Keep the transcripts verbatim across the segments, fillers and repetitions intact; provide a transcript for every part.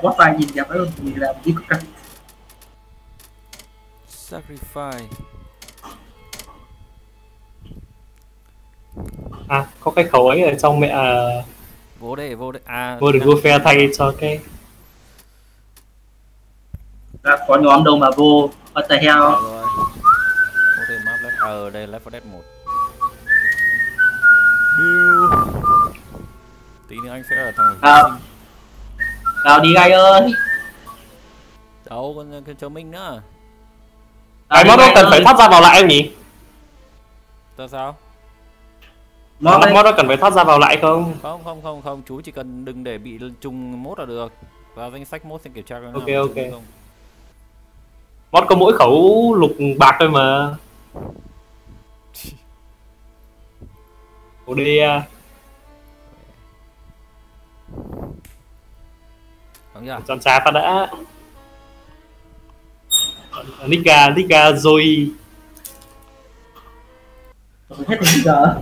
boss fight nhìn đẹp hơn thì là đi cực căng. Sacrifice. À, có cái khẩu ấy ở trong mẹ à... Vô đây, vô đây. À, vô được Warfare thay cho cái... Đã có nhóm đâu mà vô, what the hell. Rồi, rồi. Vô đây map left, ờ đây Left four Dead một. Bill. Tí nữa anh sẽ ở thằng À, vào đi gai ơi. đâu con cái chờ Minh nữa. Cái mod đó cần phải thoát ra vào lại em nhỉ? Sao sao? Mod đó cần phải thoát ra vào lại không? Không không không không, chú chỉ cần đừng để bị trùng mốt là được. Vào danh sách mốt sẽ kiểm tra. Ok ok. Mod có mỗi khẩu lục bạc thôi mà. Ủa đi à. Chọn xa ta đã. Nika, Nika rồi. Hết rồi giờ.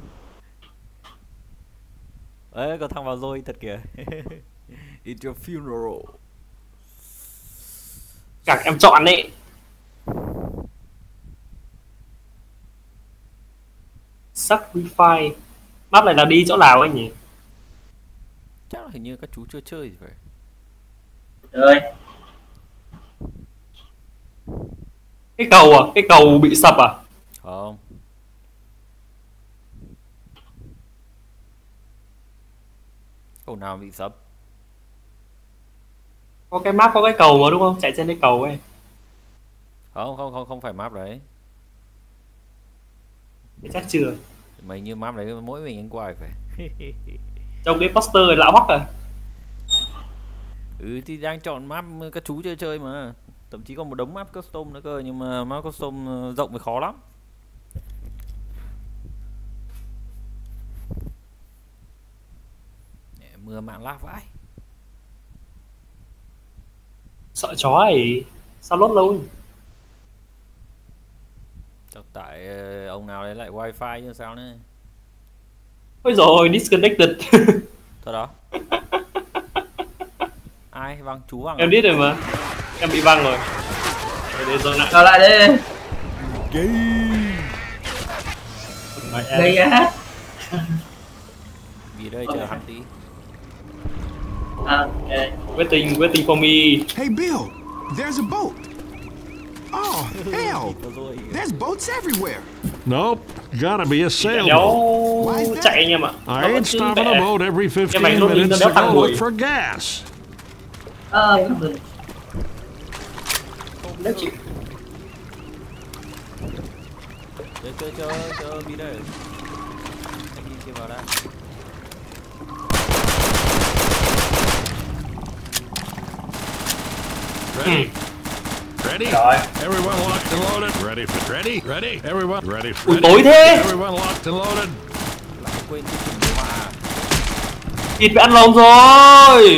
Ấy có thằng vào rồi thật kìa. It's your funeral. Các em chọn đấy. Sacrifice. Map này là đi chỗ nào anh nhỉ? Chắc là hình như các chú chưa chơi gì vậy. Ơi. Cái cầu à? Cái cầu bị sập à? Không. Cầu nào bị sập? Có cái map có cái cầu mà đúng không? Chạy trên cái cầu ấy. Không không không không phải map đấy. Thế chắc chưa. Mày như map đấy mỗi mình anh quài phải. Trong cái poster lão hoắc à. Ừ thì đang chọn map các chú chơi chơi mà. Thậm chí còn một đống map custom nữa cơ, nhưng mà map custom rộng thì khó lắm. Mưa mạng lag vãi. Sợ chó ấy. Sao lốt lâu? Chắc tại ông nào đấy lại wifi như sao nữa. Ôi rồi disconnected. Thôi đó. Ai văng chú văng? Em biết rồi mà. Em bị văng rồi. Để để rồi lại. Vào lại đi. Gay. Gay á. Vì đây chờ hắn tí. À, okay. Waiting, waiting for me. Hey Bill, there's a boat. Oh hell, there's boats everywhere. Nope, gotta be a sailboat. Đéo chạy anh em ạ. I ain't stopping a boat every fifteen minutes to go look for gas. Ờ, không được. Nếu chịu. Chơi chơi chơi chơi đi đây. Anh đi kia vào đây. Ready? Ready? Rồi. Everyone locked and loaded. Ready for ready? Ready? Everyone ready? Ui tối thế. Everyone locked and loaded. Lại quên cái chừng mà. Thịt bị ăn lồn rồi.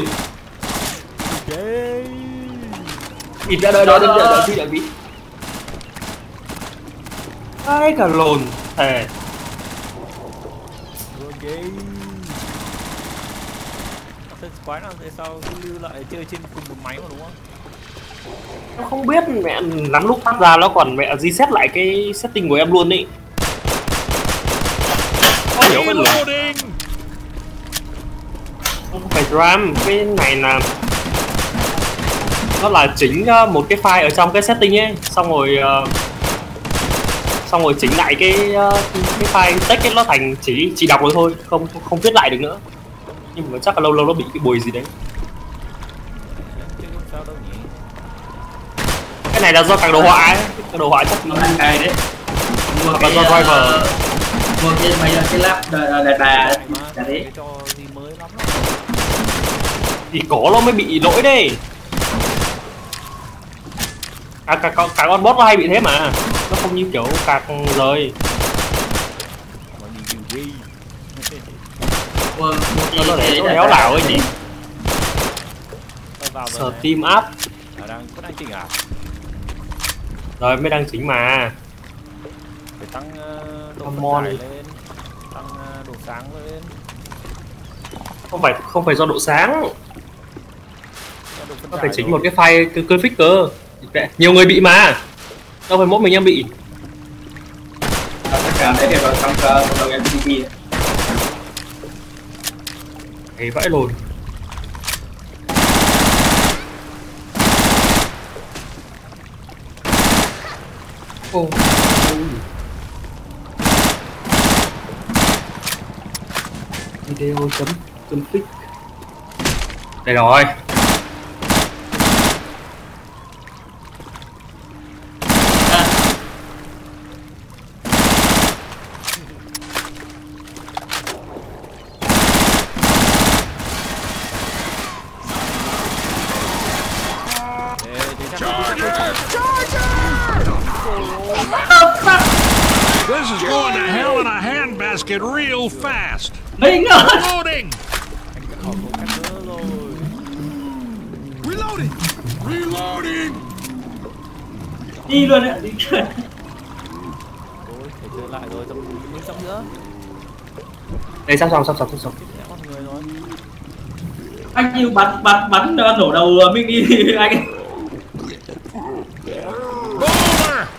Thịt đã đợi đợi đợi đợi đợi đợi bị. Ai cả lồn thề. Ok. Thế quái nào thế sao cứ lưu lại chơi trên cùng một máy mà đúng không? Em không biết, mẹ lắm lúc phát ra nó còn mẹ reset lại cái setting của em luôn ý. Không hiểu cái lồn. Không phải RAM, cái này là nó là chỉnh một cái file ở trong cái setting ấy, xong rồi uh, xong rồi chỉnh lại cái uh, cái file text ấy, nó thành chỉ chỉ đọc rồi thôi, không không viết lại được nữa. Nhưng mà chắc là lâu lâu nó bị cái bùi gì đấy. Cái này là do càng đồ họa ấy, cái đồ họa chắc nó là cài đấy. Mua hoặc cái là do driver. Mua cái mấy cái lap đà đà đà đấy. Thì có nó mới bị lỗi đây. À, cả, cả, cả con boss nó hay bị thế mà. Nó không như kiểu cạc rời. Mua nó để nó đéo đảo ấy nhỉ. Steam app. Đang có đang chỉnh à? Rồi mới đang chỉnh mà. Phải tăng uh, độ phân giải lên, tăng uh, độ sáng lên. Không phải không phải do độ sáng. Nó phải chính một cái file cơ cơ fix cơ. Nhiều người bị mà. Đâu phải mỗi mình em bị. Tất cả đấy đều vào trong cộng đồng em pê tê. Thấy vãi lồn. Ô. Video chấm chấm fix. Đây rồi. This is going to hell in a handbasket real fast. Mình ơi. Loading. Reloading. Reloading. Đi luôn đấy, đi chơi. Ôi, phải chơi lại rồi, xong mới xong nữa. Đây sắp xong sắp xong sắp xong. Con người rồi. Anh như bắn bắn bắn nổ đầu mình đi anh. Bowler.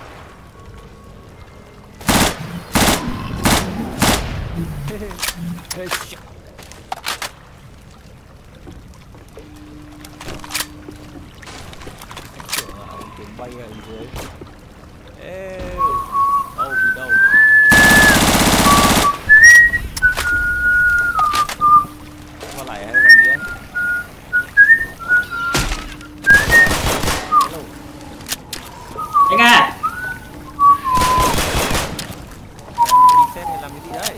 Bay ở dưới. Ê, đâu đi đâu? Qua lại hay làm gì anh? Anh à. Đi xe này làm cái gì đấy?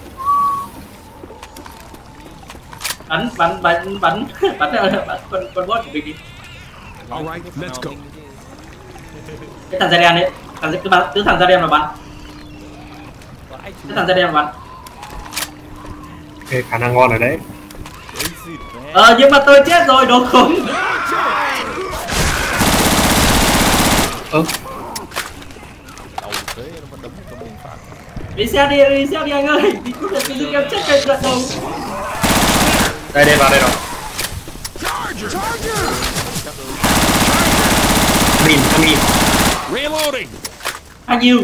Bắn bắn bắn bắn bắn bắn con con boss của mình đi. All right, let's go. Cái thằng da đen đấy, thằng cái bắn cứ thằng da đen mà bắn. Cái thằng da đen mà bắn. Okay, khả năng ngon rồi đấy. Ờ nhưng mà tôi chết rồi, đồ khốn. Ơ. Đi xe đi, đi xe đi anh ơi. Đi cứ để đi em chết cây giật đầu. Đây đây vào đây rồi. Charger. Charger. Min, min. Reloading. Bao nhiêu?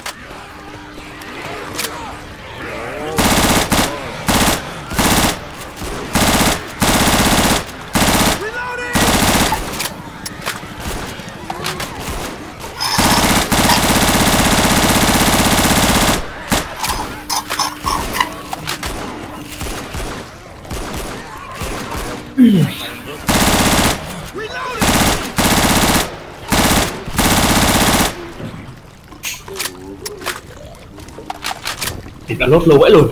Thì đã lốt lâu vãi luôn.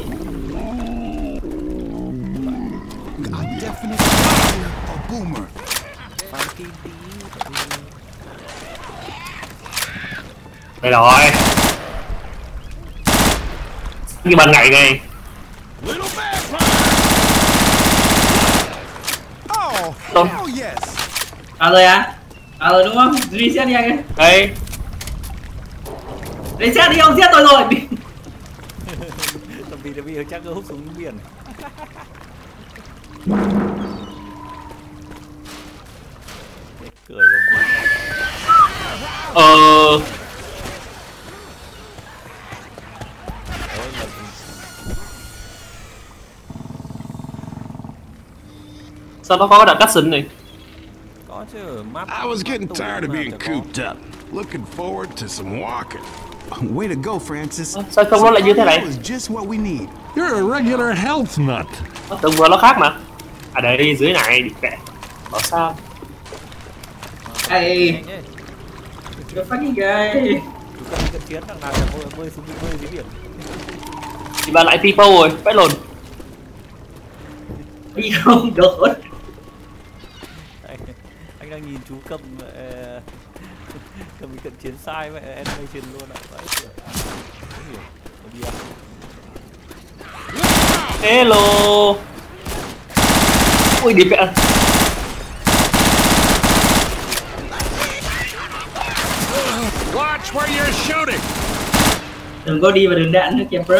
Đây rồi. Như ban ngày ngay. Oh, hell yes. À rồi à? À rồi đúng không? Reset đi anh ơi. Đây. Reset đi, ông giết tôi rồi. Vì là bây giờ chắc cứ hút xuống biển. Cười không? Ờ. Sao nó có cái đoạn cutscene này? Có chứ, map. I was getting tired of being cooped up. Looking forward to some walking. Way to go, Francis. Sao không nó lại như thế này? That was just what we need. You're a regular health nut. Từng vừa nó khác mà. À đây dưới này đi kệ. Bảo sao? Hey, you're fucking guy. Chú cần cận chiến thằng nào bơi bơi xuống bơi dưới biển. Thì bà lại people rồi, vãi lồn. Đi không được. Anh, anh đang nhìn chú cầm uh, cầm cận chiến sai vậy animation luôn ạ. Hello. Ui đi mẹ. Watch where you're shooting. Đừng có đi vào đường đạn nữa kìa bro.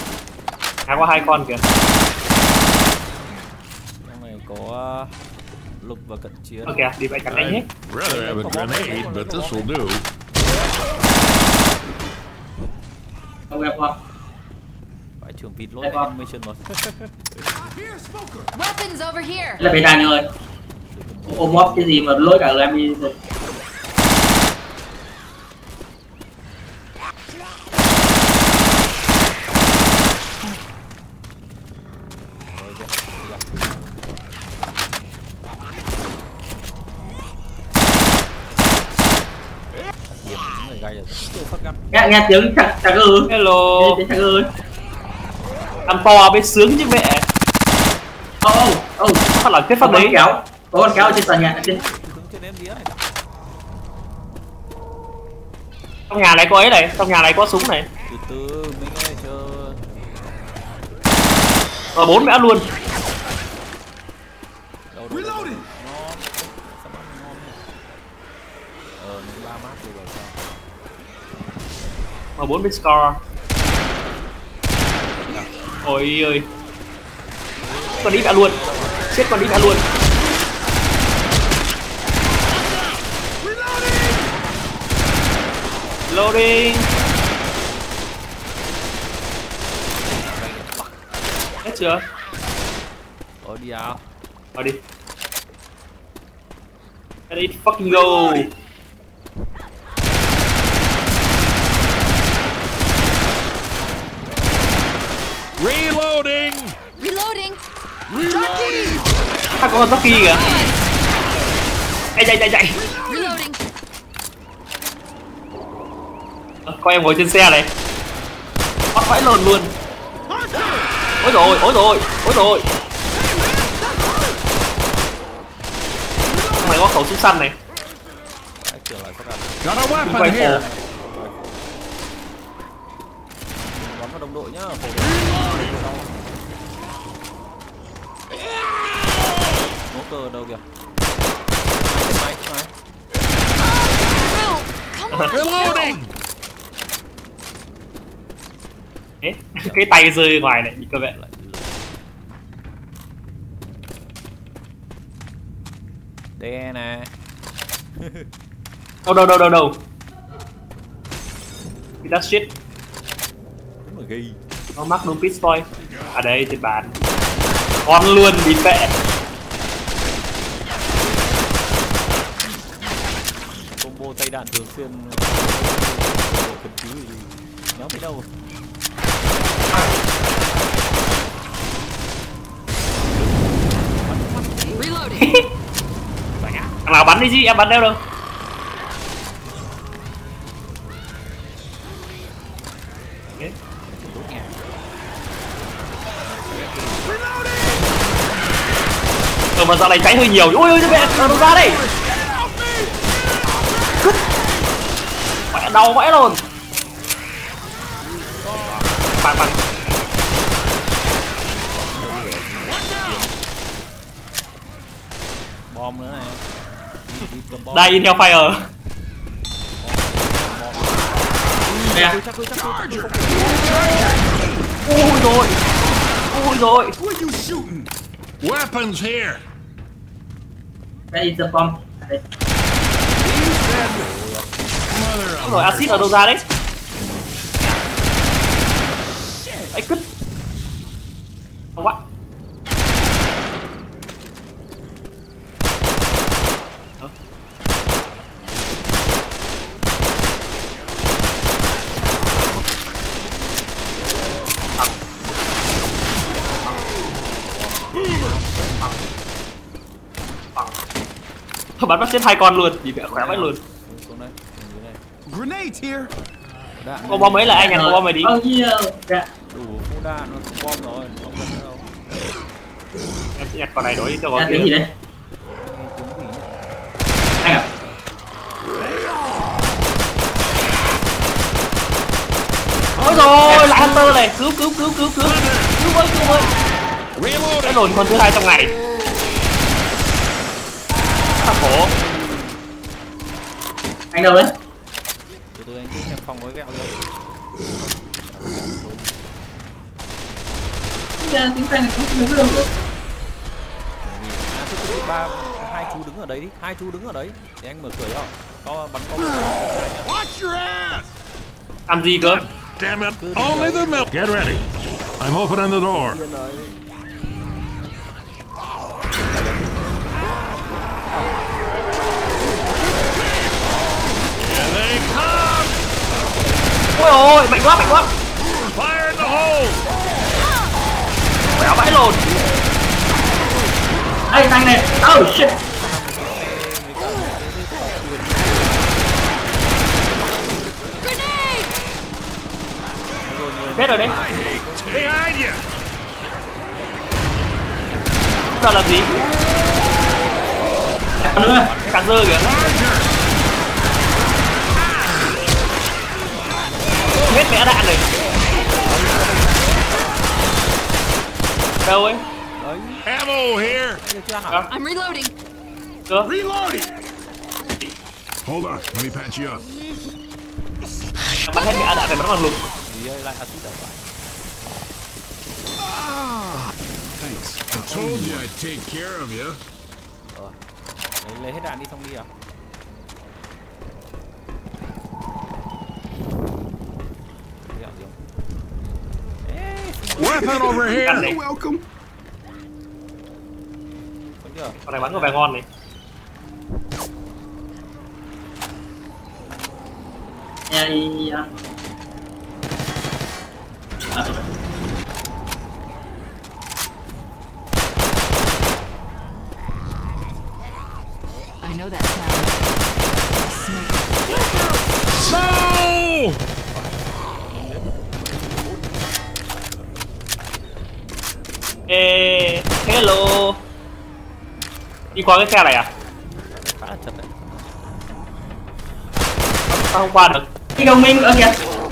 À có hai con kìa. Trong này có lục và cận chiến. Ok, đi vậy cắn anh hết. I'd rather have a grenade, but this will do. Không gặp không? Phải trường vịt lỗi animation rồi. Weapons over here. Là bên này rồi. Ôm móp cái gì mà lỗi cả em đi. Nghe, nghe tiếng chặt chặt ư. Hello. Nghe tiếng chặt ư. Ăn to mới sướng chứ mẹ. Ô ô ô. Phát là kết pháp đấy. Kéo. Có con kéo ở trên tòa nhà trên. Trong nhà này có ấy này, trong nhà này có súng này. Từ từ mình ơi chờ. Và bốn mẹ luôn. Reloading. Ờ, mình ba mát rồi sao? Và bốn bên score. Ôi ơi. Còn đi mẹ luôn. Chết còn đi mẹ luôn. Loading. Hết chưa? Ờ đi nào. Vào đi. Ready fucking go. Reloading! Reloading. Reloading! À, có con Rocky kìa. Chạy chạy chạy chạy. Reloading. À, có em ngồi trên xe này. Bắt vãi lồn luôn. Ôi rồi, ôi rồi, ôi rồi. Mày có khẩu súng săn này. Got a weapon Quay here! cổ. Bắn vào đồng đội nhá. Nốt cờ đâu kìa. Máy, máy. Reloading! Ê, cái tay rơi ngoài này, như các bạn. Đe nè. Đâu đâu đâu đâu đâu. That shit. Đúng là ghi. Nó mắc đúng pistol. À đây trên bàn. Con luôn bị vẽ. Combo tay đạn thường xuyên. Cần cứu gì. Nhóm thấy đâu. Reloading. Thằng nào bắn đi chứ, em bắn đeo đâu. Ờ mà dạo này cháy hơi nhiều. Ôi ôi mẹ, nó ra đây. Mẹ đau vãi luôn. Bạn bạn. Bom nữa này. Đây Intel Fire. Nè. Ôi rồi. Ôi rồi. Who are you shooting? Weapons here! Đây is the bomb. Đây. Mother Ôi rồi, axit ở đâu ra đấy? Ấy cứt. Không quá. Bắn bắt chết hai con luôn, vì mẹ khỏe vãi luôn. Xuống đây. Grenades here. Đạn. Có bom mấy là anh nhặt có bom mày đi. Bao nhiêu? Dạ. Đủ phu đạn nó không bom rồi, không cần nữa đâu. Em sẽ nhặt con này đối với cho Dạ con tiếng gì kia. đấy? Anh à? Ôi rồi, lại Hunter này, cứu cứu cứu cứu cứu. Cứu ơi, cứu ơi. Cái lồn con thứ hai trong ngày. Thật khổ. Anh đâu đấy? Từ từ anh xem phòng với vẹo rồi. Tiếng Anh này cũng không được rồi. ba hai chú đứng ở đấy đi, hai chú đứng ở đấy để anh mở cửa cho. Có bắn có. Watch your ass! Làm gì cơ? Damn it! Only the milk. Get ready. I'm opening the door. Here they come! Ôi ôi, mạnh quá, mạnh quá. Fire in the hole! Quẹo vãi lồn. Đây thằng này. Oh shit. Grenade! Chết rồi đấy. Behind you! Giờ làm gì? Còn nữa. Càng dơ kìa. Hết mẹ đạn rồi. Đâu ấy? Đấy. Ammo here! Được chưa hả? I'm reloading. Cơ. Reloading! Hold on, let me patch you up. Bắn hết mẹ đạn rồi bắn bằng lục. Gì ơi, lại axit ở phải. Thanks. I told you I'd take care of you. Rồi. Lấy, lấy hết đạn đi xong đi à? Weapon over here! Cắt đi. Welcome. Có chưa? Con này bắn có vẻ ngon này. Yeah, yeah. I know that sound. No! Ê, hello. Đi qua cái khe này à? Khá là chật đấy. Sao không qua được? Cái đồng minh ở kìa.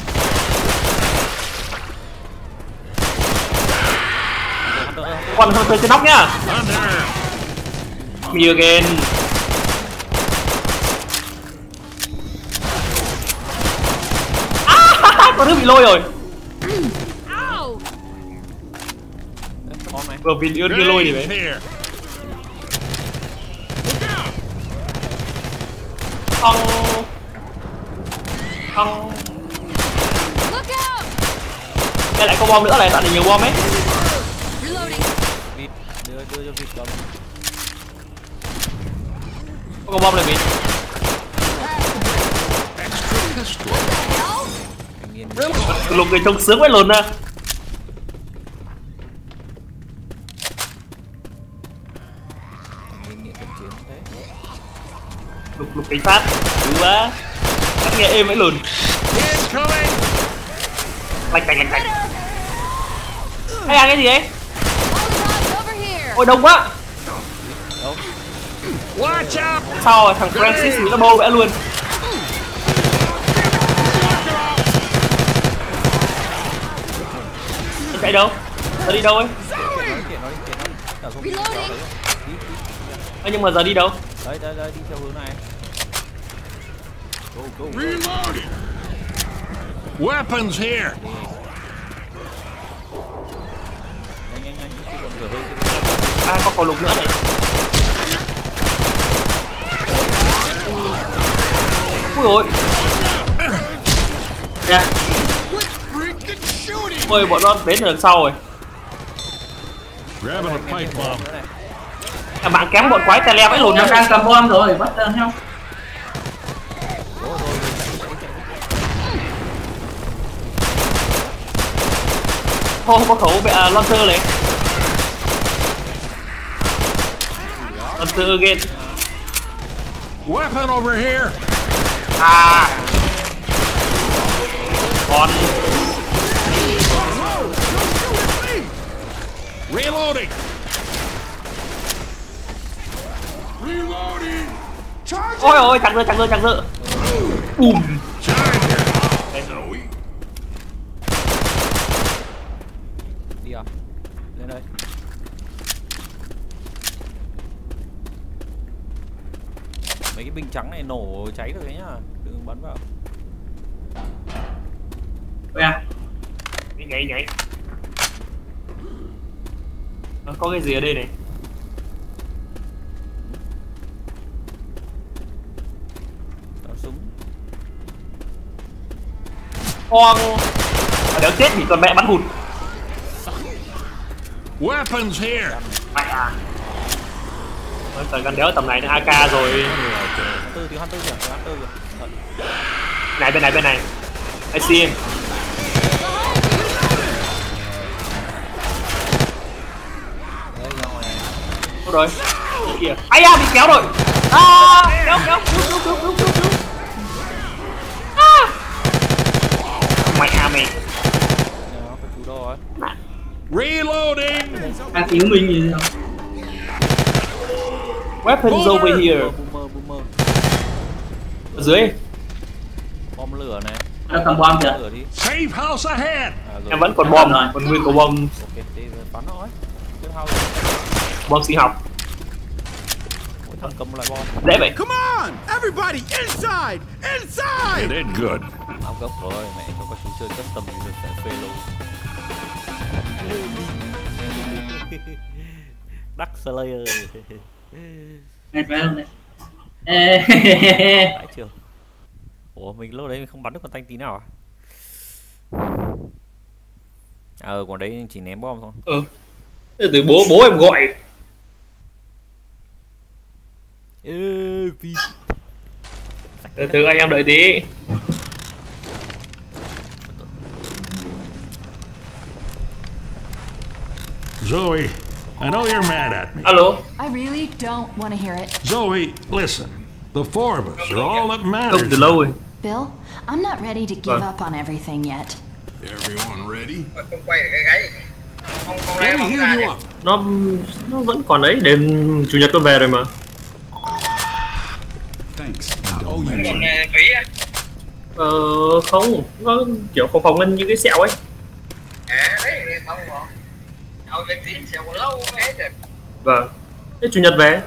Con hơi hơi trên nóc nhá. Under! Me again. À, con đứa bị lôi rồi. Ow! Đấy, con này. Vừa vì đưa đưa lôi thì đấy. Here! Không. Không. Look out! Đây lại có bom nữa này, tại vì nhiều bom ấy. Reloading. Vịt, đưa, đưa cho vịt cầm. Có bom này mình. Anh nghiên. Lục người trông sướng với lồn ra. Anh nghiên nghiện cận chiến thế. Lục lục cảnh sát. Đúng quá. Chắc nghe êm với lồn. Incoming! Lạch cạch lạch cạch. Hay à cái gì ấy? Molotov over here. Ôi đông quá. Đâu? Watch out! Sao rồi, thằng Francis nó bô vẽ luôn. Nó chạy đâu? Nó đi đâu ấy? Nói chuyện, nói chuyện, nói chuyện. Cả zombie kéo tới rồi. Đi, đi, đi. Ơ nhưng mà giờ đi đâu? Đây, đây, đây, đi theo hướng này. Go, go, go. Reloading! Weapons here! Nhanh, nhanh, nhanh, chứ còn rửa hơi chứ. À, có cầu lục nữa này. Ui ôi. Kìa. Ôi, bọn nó đến từ đằng sau rồi. Grabbing a pipe bomb. Nữa này. À, bạn kém bọn quái tele vãi lồn Nó nha. đang cầm bom rồi, bắt tên không? Rồi, rồi, rồi, chạy, chạy, chạy. Thôi không có khẩu bệ à, launcher này. Launcher again. Weapon over here! À. Còn Reloading! Reloading! ôi ôi chẳng dơ chẳng dơ chẳng dơ. Bùm. Charger! Đi à? Lên đây. Mấy cái bình trắng này nổ cháy được đấy nhá. Đừng bắn vào. Kìa. Nhảy nhảy nhảy. Nó có cái gì ở đây này? Con đéo chết bị con mẹ bắn hụt. Weapons here. Mẹ à. Thời gần đéo tầm này nó a ca rồi. Tư thì Hunter kìa, Hunter kìa. Này bên này bên này. I see him. Đấy, ra ngoài này. Đâu rồi? Kìa. Ai da bị kéo rồi. À, kéo kéo cứu cứu cứu cứu cứu cứu. À. Mẹ à mày. Nó phải cứu đó ấy. Reloading. Đang cứu mình gì không? Weapons over here. Boomer, boomer. Ở dưới. Bom lửa này. Nó cầm bom kìa. Lửa đi. Safe house ahead. À, rồi. Em vẫn còn bom, còn nguyên có bom. Ok, thì bắn nó ấy. Tiếp theo Bom sinh học. mỗi thằng cầm lại bom. Dễ vậy. Come on! Everybody inside! Inside! You did good. Áo gốc rồi, mẹ cho các chú chơi custom thì được sẽ phê lâu. Dark Slayer. Nghe phải không đấy? Ê. Phải chưa? Ủa mình lúc đấy mình không bắn được con tanh tí nào à? À ừ, còn đấy chỉ ném bom thôi. Ừ. Từ bố bố em gọi. Ê, vì... Từ từ anh em đợi tí. Zoe, I know you're mad at me. Alo. I really don't want to hear it. Zoe, listen. The four of us are all that Không matters. từ lâu rồi. Bill, I'm not ready to give Vâng. up on everything yet. Everyone ready? Không quay được cái gáy. Không không Let ra me không hear ra you đi. up. Nó nó vẫn còn đấy, đêm chủ nhật con về rồi mà. Thanks. I owe you Còn one. ờ, phí á. Ờ không, nó kiểu phòng phòng lên như cái sẹo ấy. À đấy không ngon. Thôi việc gì sẽ còn lâu mới hết được. Vâng. Thế chủ nhật về.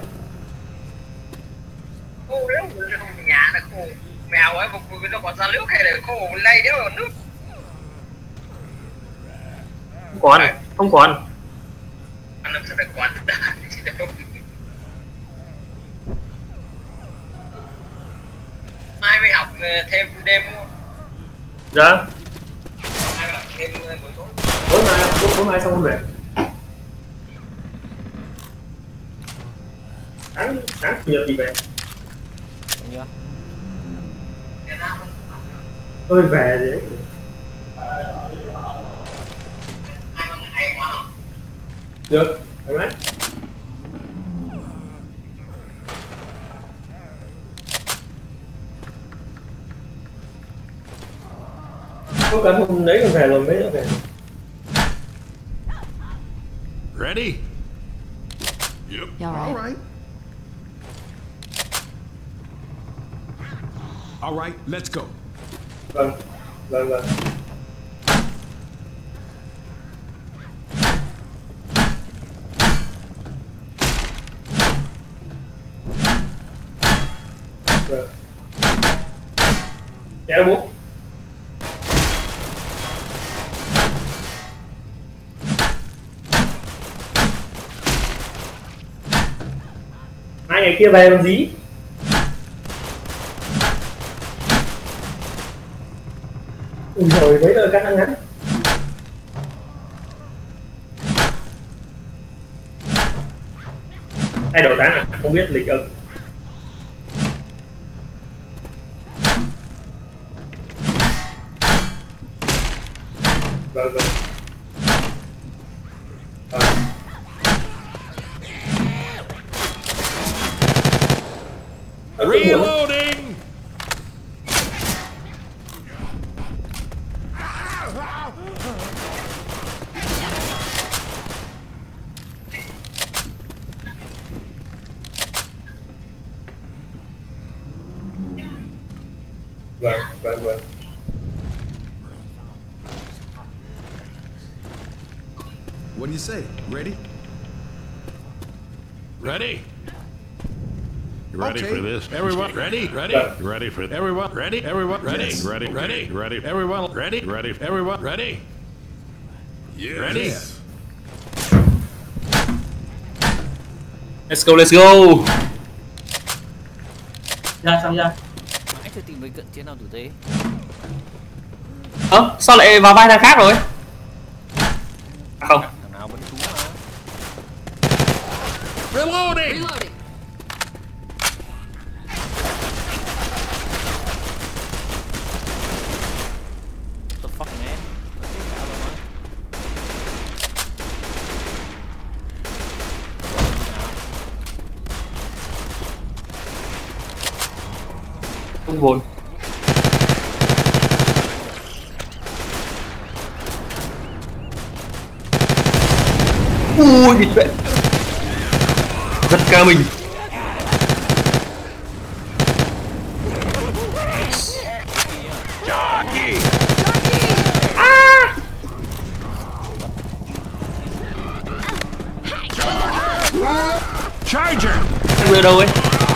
Khô lắm, nhà nó khô. Mèo ấy một người nó còn ra nước hay là khô lây đéo vào nước. Không còn, không còn. Anh làm sao được quản đã. Mai mới học ờ, thêm đêm không? Dạ. Mai mới học thêm ờ, buổi tối. Tối mai, tối, tối mai xong con về. Sáng, sáng chủ nhật thì về. Nhá. Tôi về đấy. Được, thoải mái. Có cả hôm đấy còn về rồi mấy nữa về. Ready? Yep. You all All right? right. All right, let's go. Vâng, vâng, vâng. Vâng. Kéo bố. Hai ngày kia về làm gì? Ui rồi mấy lời cắt ngắn ngắn. Thay đổi tháng à? Không biết lịch âm. Vâng vâng. Vâng. Reloading. Vâng, vâng, vâng. What do you say? Ready? Ready? You ready Okay. for this? Everyone ready? Ready? Yeah. You ready for everyone? Ready? Everyone ready? Yes. Ready? Ready? Ready? Everyone ready? Ready? Everyone ready? Yes. Ready? Let's go, let's go. Ra xong ra. Anh chưa tìm thấy cận chiến nào tử tế. Ơ, sao lại vào vai thằng khác rồi? Không. Thằng nào vẫn trúng mà. Reloading! Reloading. What the fuck man? Không vốn. Ui, bịt vậy. Giật ca mình. Charger! Anh vừa đâu ấy?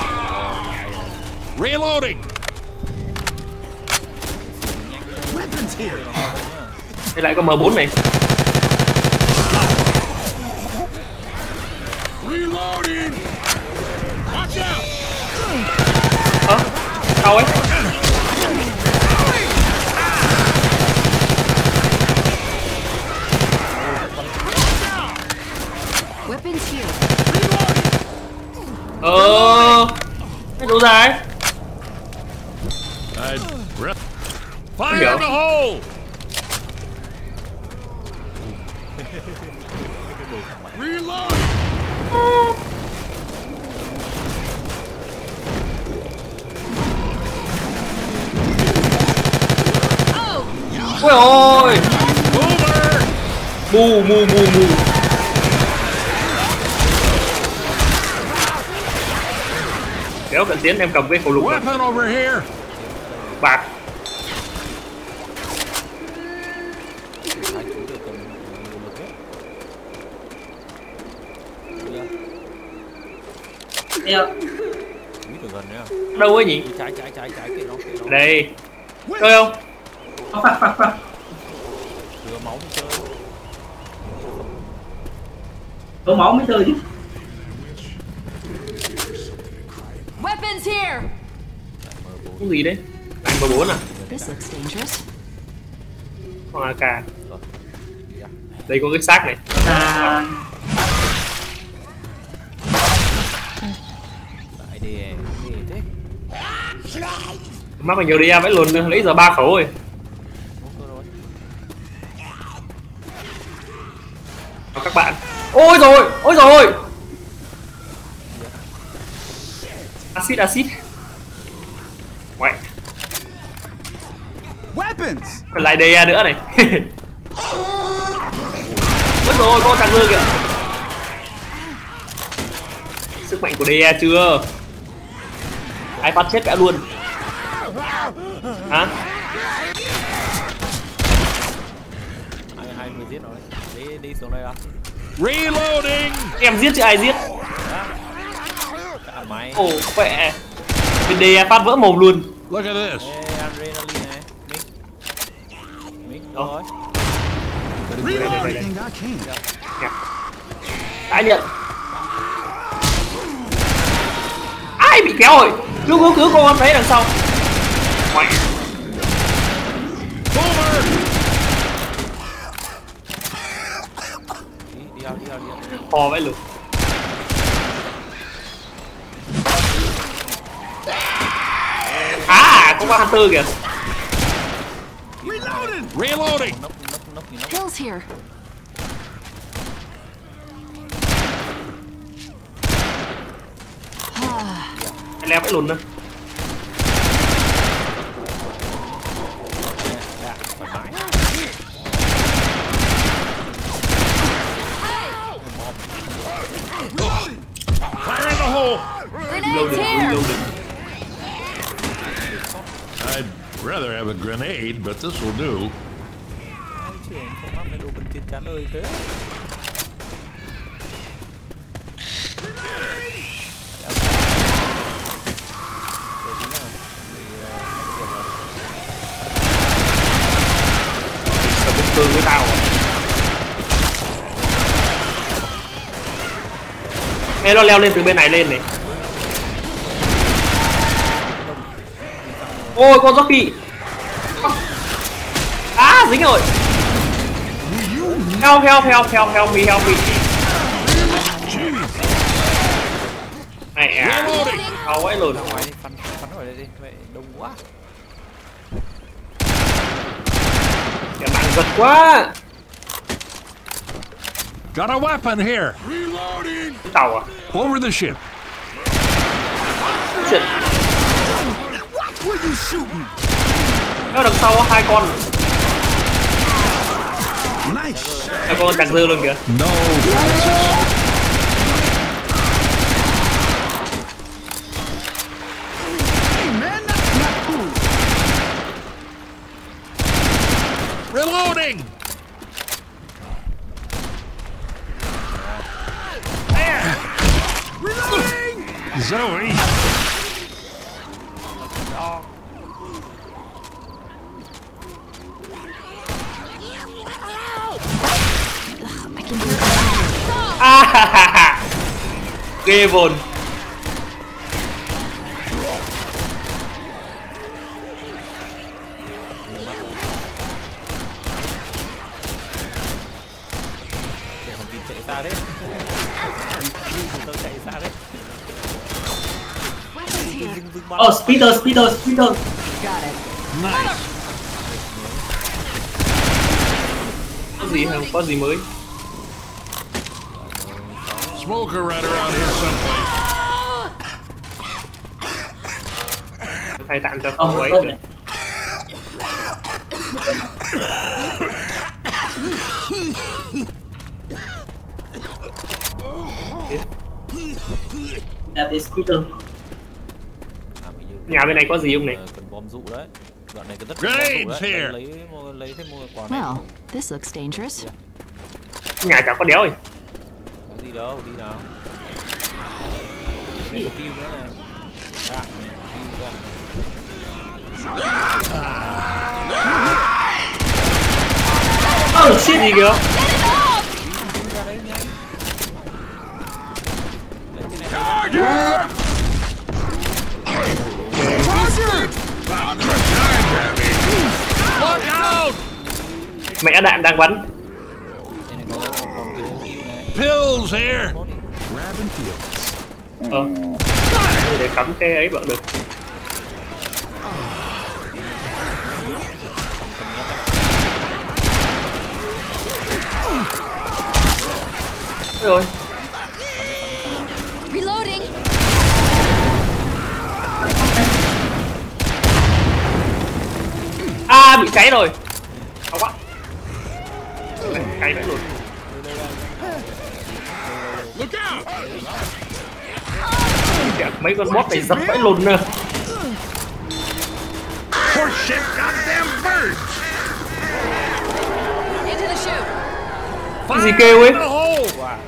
Reloading! Weapons here. Đây lại có M bốn này. Reloading! Watch out! Ơ, sao ấy? Weapons here. Ờ, cái đâu ra ấy? I breath. Fire in the hole! Reload! Ôi ôi! Boomer! Mù mù mù mù. Kéo cận tiến em cầm cái khẩu lục này. Weapon over here! Bạc. Đây ạ. Quý từ gần nhá. Đâu ấy nhỉ? Trái trái trái trái kệ nó kệ nó. Đây. Chơi không? Nó phạt phạt phạt. Đưa máu đi chơi. Có máu mới chơi chứ. Weapons here. Cái gì đấy? Anh M bốn à? This looks dangerous. Con a ca. Đây có cái xác này. À, Lại đi đi thế. Mắc bao nhiêu đi à? Vẫn luôn lấy giờ ba khẩu rồi. Chào các bạn. Ôi rồi, ôi rồi. Acid acid. Quậy. Weapons. Còn lại đây nữa này. Mất rồi, con thằng lơ kìa. Sức mạnh của đê chưa? Ai phát chết cả luôn. Hả? Hai hai người giết nó đấy. Đi đi xuống đây à. Reloading! Em giết chứ ai giết? Cả máy. Ồ, khỏe. Bên đê phát vỡ mồm luôn. Look at this. Ê, adrenaline này. Mic. Mic Đâu? rồi. Reloading. I can't. Đã nhận. Ai bị kéo rồi? Cứu cứu cứu con thấy đằng sau. Quậy. Boomer! Đi đi out đi out đi out. Hò vậy lục. À, có con Hunter kìa. Reloading. Reloading! Nốc nốc nốc nốc. Pills here. Anh leo phải lùn nữa. Dạ, thoải mái. Fire in the hole! Grenades here. I'd rather have a grenade, but this will do. Ai trưởng không ăn cái đồ cần tiền chán ơi thế. Sao bức tương với tao à? Ê, nó leo lên từ bên này lên này. Ôi, con zombie. À! À dính rồi. Help help help help help me help me. Này à. Không ấy luôn. Ra ngoài đi, bắn bắn ở đây đi, vậy đông quá. Cái mạng giật quá. Got a weapon here. Cái tàu à? Over the ship. Shit. Nó đằng sau có hai con. Nice. Hai con tạc dư luôn kìa. No. Reloading. Reloading. Zoe. I can hear À ha ha ha. Ghê vồn. Thằng Vin chạy xa đấy. Tao chạy xa đấy. weapons here. Dừng dừng bắn. Oh, speeder, speeder, speeder. Got it. Nice. Có gì không? Có gì mới? Smoker right around here someplace. Thay tạm cho Oh, không ấy tốt nữa. này. That is speeder. À, mình như- Nhà bên này có gì không này? Ờ, cần bom dụ đấy. Đoạn này có tất Grenades bom dụ đấy. here. Lấy lấy mua- lấy thêm mua quả này. Well, this looks dangerous. Nhà chả có đéo rồi. Có gì đâu, đi nào. Đây có kim nữa này. Đạn này, kim đạn. Oh shit. Gì kìa? Ra đấy nhanh. Lấy cái này. Look out! Mẹ đạn đang bắn. Đây này có còn cái kim này. Pills here. Grabbing fields. Ờ. Để cắm cái ấy vẫn được. Rồi. Reloading. À bị cháy rồi. Không quá. Cháy đấy luôn. Look out. Kìa, mấy con boss này dập vãi lùn nè. Horse shit goddamn birds. Into the chute. Cái gì kêu ấy? In a hole.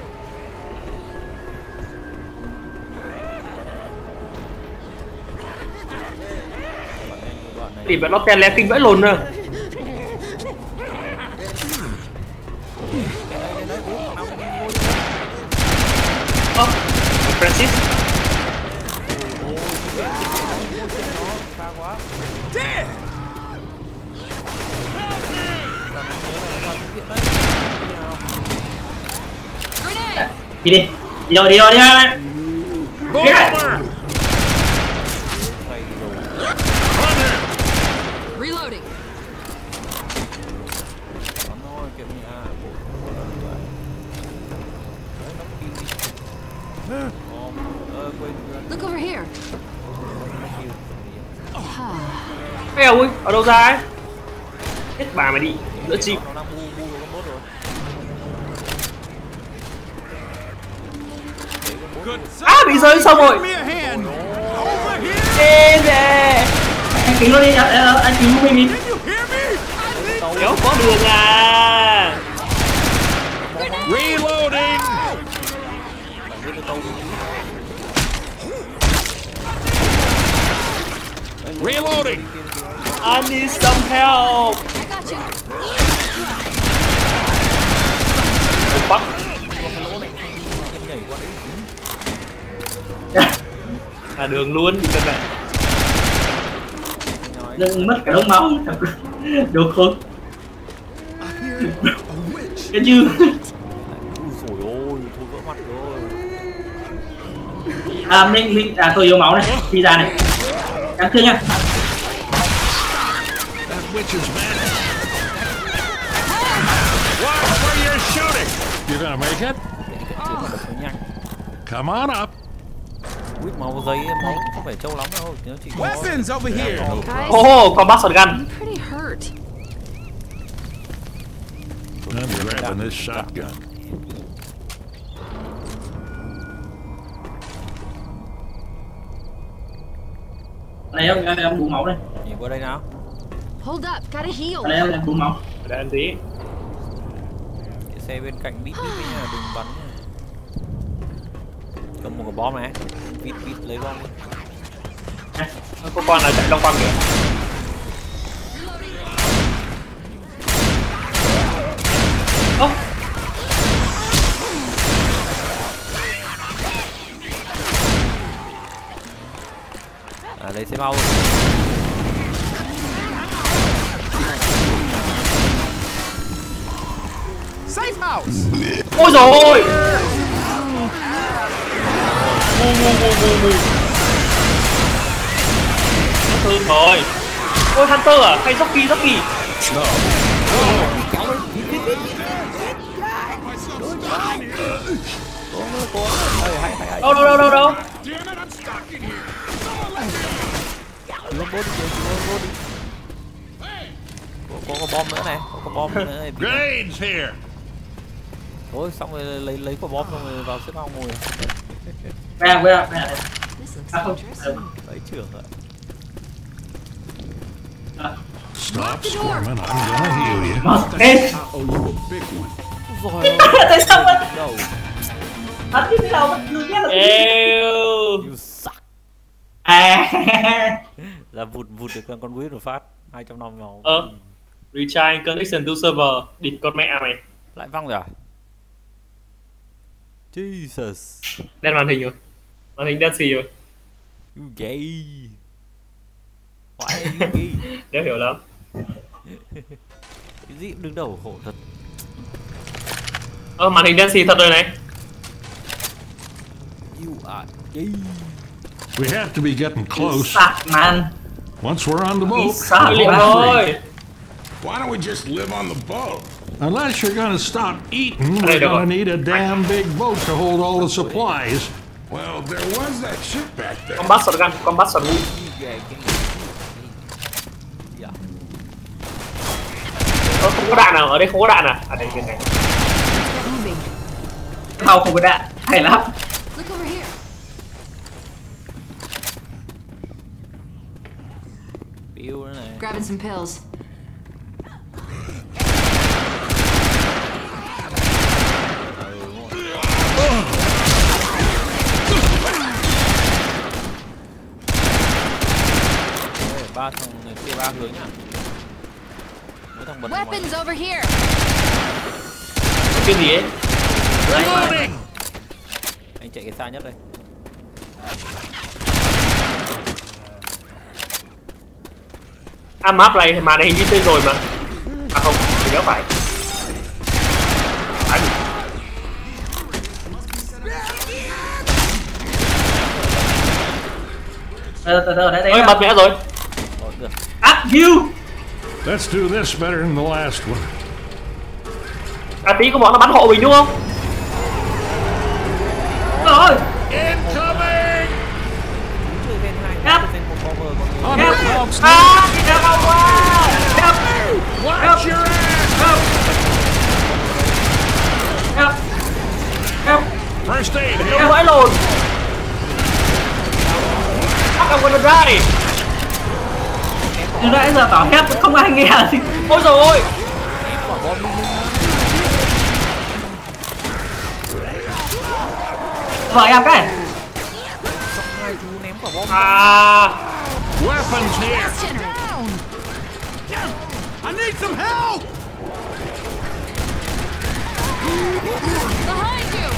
Thì bọn nó ten lé kinh vãi lùn nè. Ơ, Francis. Dead. Grenade. Đi đi. Đi đâu, đi đâu, đi đâu. Bomber. Hunter. Reloading. Bắn thôi, kiểu như à, bộ. Đấy, nó kim đi. Bom. Ờ, quên quên. Look over here. Ê ơi, ở đâu ra ấy? Hết bà mày đi, đỡ chim. Nó đang bu bu vào con bốt rồi. Good. À bị rơi xong rồi. Give me a hand. Over here. Ê dè. Anh cứu nó đi, anh, anh, anh cứu mình đi. Can you hear me? Kéo có đường à. Reloading. Reloading. I need some help. I got you. Bắt. À đường luôn thì các bạn. Đừng mất cả đống máu. Đồ khốn. Cái dư. Ui dồi ôi, thôi vỡ mặt rồi. À, Minh, Minh, à tôi yếu máu này, đi ra này. Cắn chưa nha. That witch is mad. Watch where you're shooting. You gonna make it? Chiến mà đập nó nhanh. Come on up. Quýt máu giấy, máu không phải trâu lắm đâu, nếu chỉ có... Weapons over here. Guys, Oh, combat shotgun. I'm pretty hurt. I'm grabbing this shotgun. Này em, em, em bù máu đây. Nhìn qua đây nào. Hold up, gotta heal. Đây em, em bù máu. Để em tí. Cái xe bên cạnh bít bít bít nha, đừng bắn nha. Cầm một cái bom này, bít bít lấy bom đi. Có con là chạy long quăng kìa. Ốc. À đây xe mau. Safe house. Ôi dồi ôi. Ngu ngu ngu ngu ngu. Thương rồi. Ôi Hunter à? Hay Jockey Jockey? Đâu đâu đâu đâu đâu? Lông bốt đi, lông bốt đi. Có có bom nữa này, có có bom nữa này. Grenades here. Thôi xong rồi lấy lấy quả bom xong rồi vào xếp ao ngồi. Về về về. This looks À không. dangerous. Lấy trưởng ạ. À. Stop squirming. I'm gonna heal you. Mở hết. I owe you a big one. Rồi. Tại sao vậy? Đâu. Bắn đi đâu mà cứ nghe là Ew. You suck. à. Là vụt vụt được con quýt một phát hai trăm năm máu. Ờ. Retry connection to server. Địt con mẹ mày. Lại văng rồi à? Jesus. Đen màn hình rồi. Màn hình đen xì rồi. You gay. Why are you gay? Đéo hiểu lắm. Cái gì cũng đứng đầu khổ thật. Ờ màn hình đen xì thật rồi này. You are gay. We have to be getting close. Sạc man. Once we're on the boat, Sạc Liệu man. thôi. Why don't we just live on the boat? unless you're gonna stop eating, Đây, we're được gonna rồi. need a damn big boat to hold all the supplies. Well, there was that ship back there. Combat shotgun, combat shotgun. Ờ, không có đạn nào, ở đây không có đạn à? À đây bên này. Moving. Thau không có đạn, hay lắm. Look over here. Bill nữa này. Grabbing some pills. Ba thằng này chia ba hướng nhá. Mỗi thằng bật ngoài. Weapons over here. Cái gì ấy? Anh chạy cái xa nhất đây. À map này mà này hình như tên rồi mà. À không, thì nhớ phải. Phải. Từ từ từ đấy Ôi đấy. bật mẹ rồi. Ờ, được. Up you. Let's do this better than the last one. À tí có bọn nó bắn hộ mình đúng không? Rồi. Incoming! Chơi bên hai, Yep. chơi bên một cover còn On người. the pumps À, now! đi ra mau quá. Up. Watch your ass! Up. Up. Up. First aid, Không help! vãi lồn. Fuck, I'm gonna die. Từ nãy giờ tỏ phép không ai nghe gì. Ôi dồi ôi. Vợ em cái. Hai chú ném quả bom. À. Weapons here! Down. I need some help! Behind you.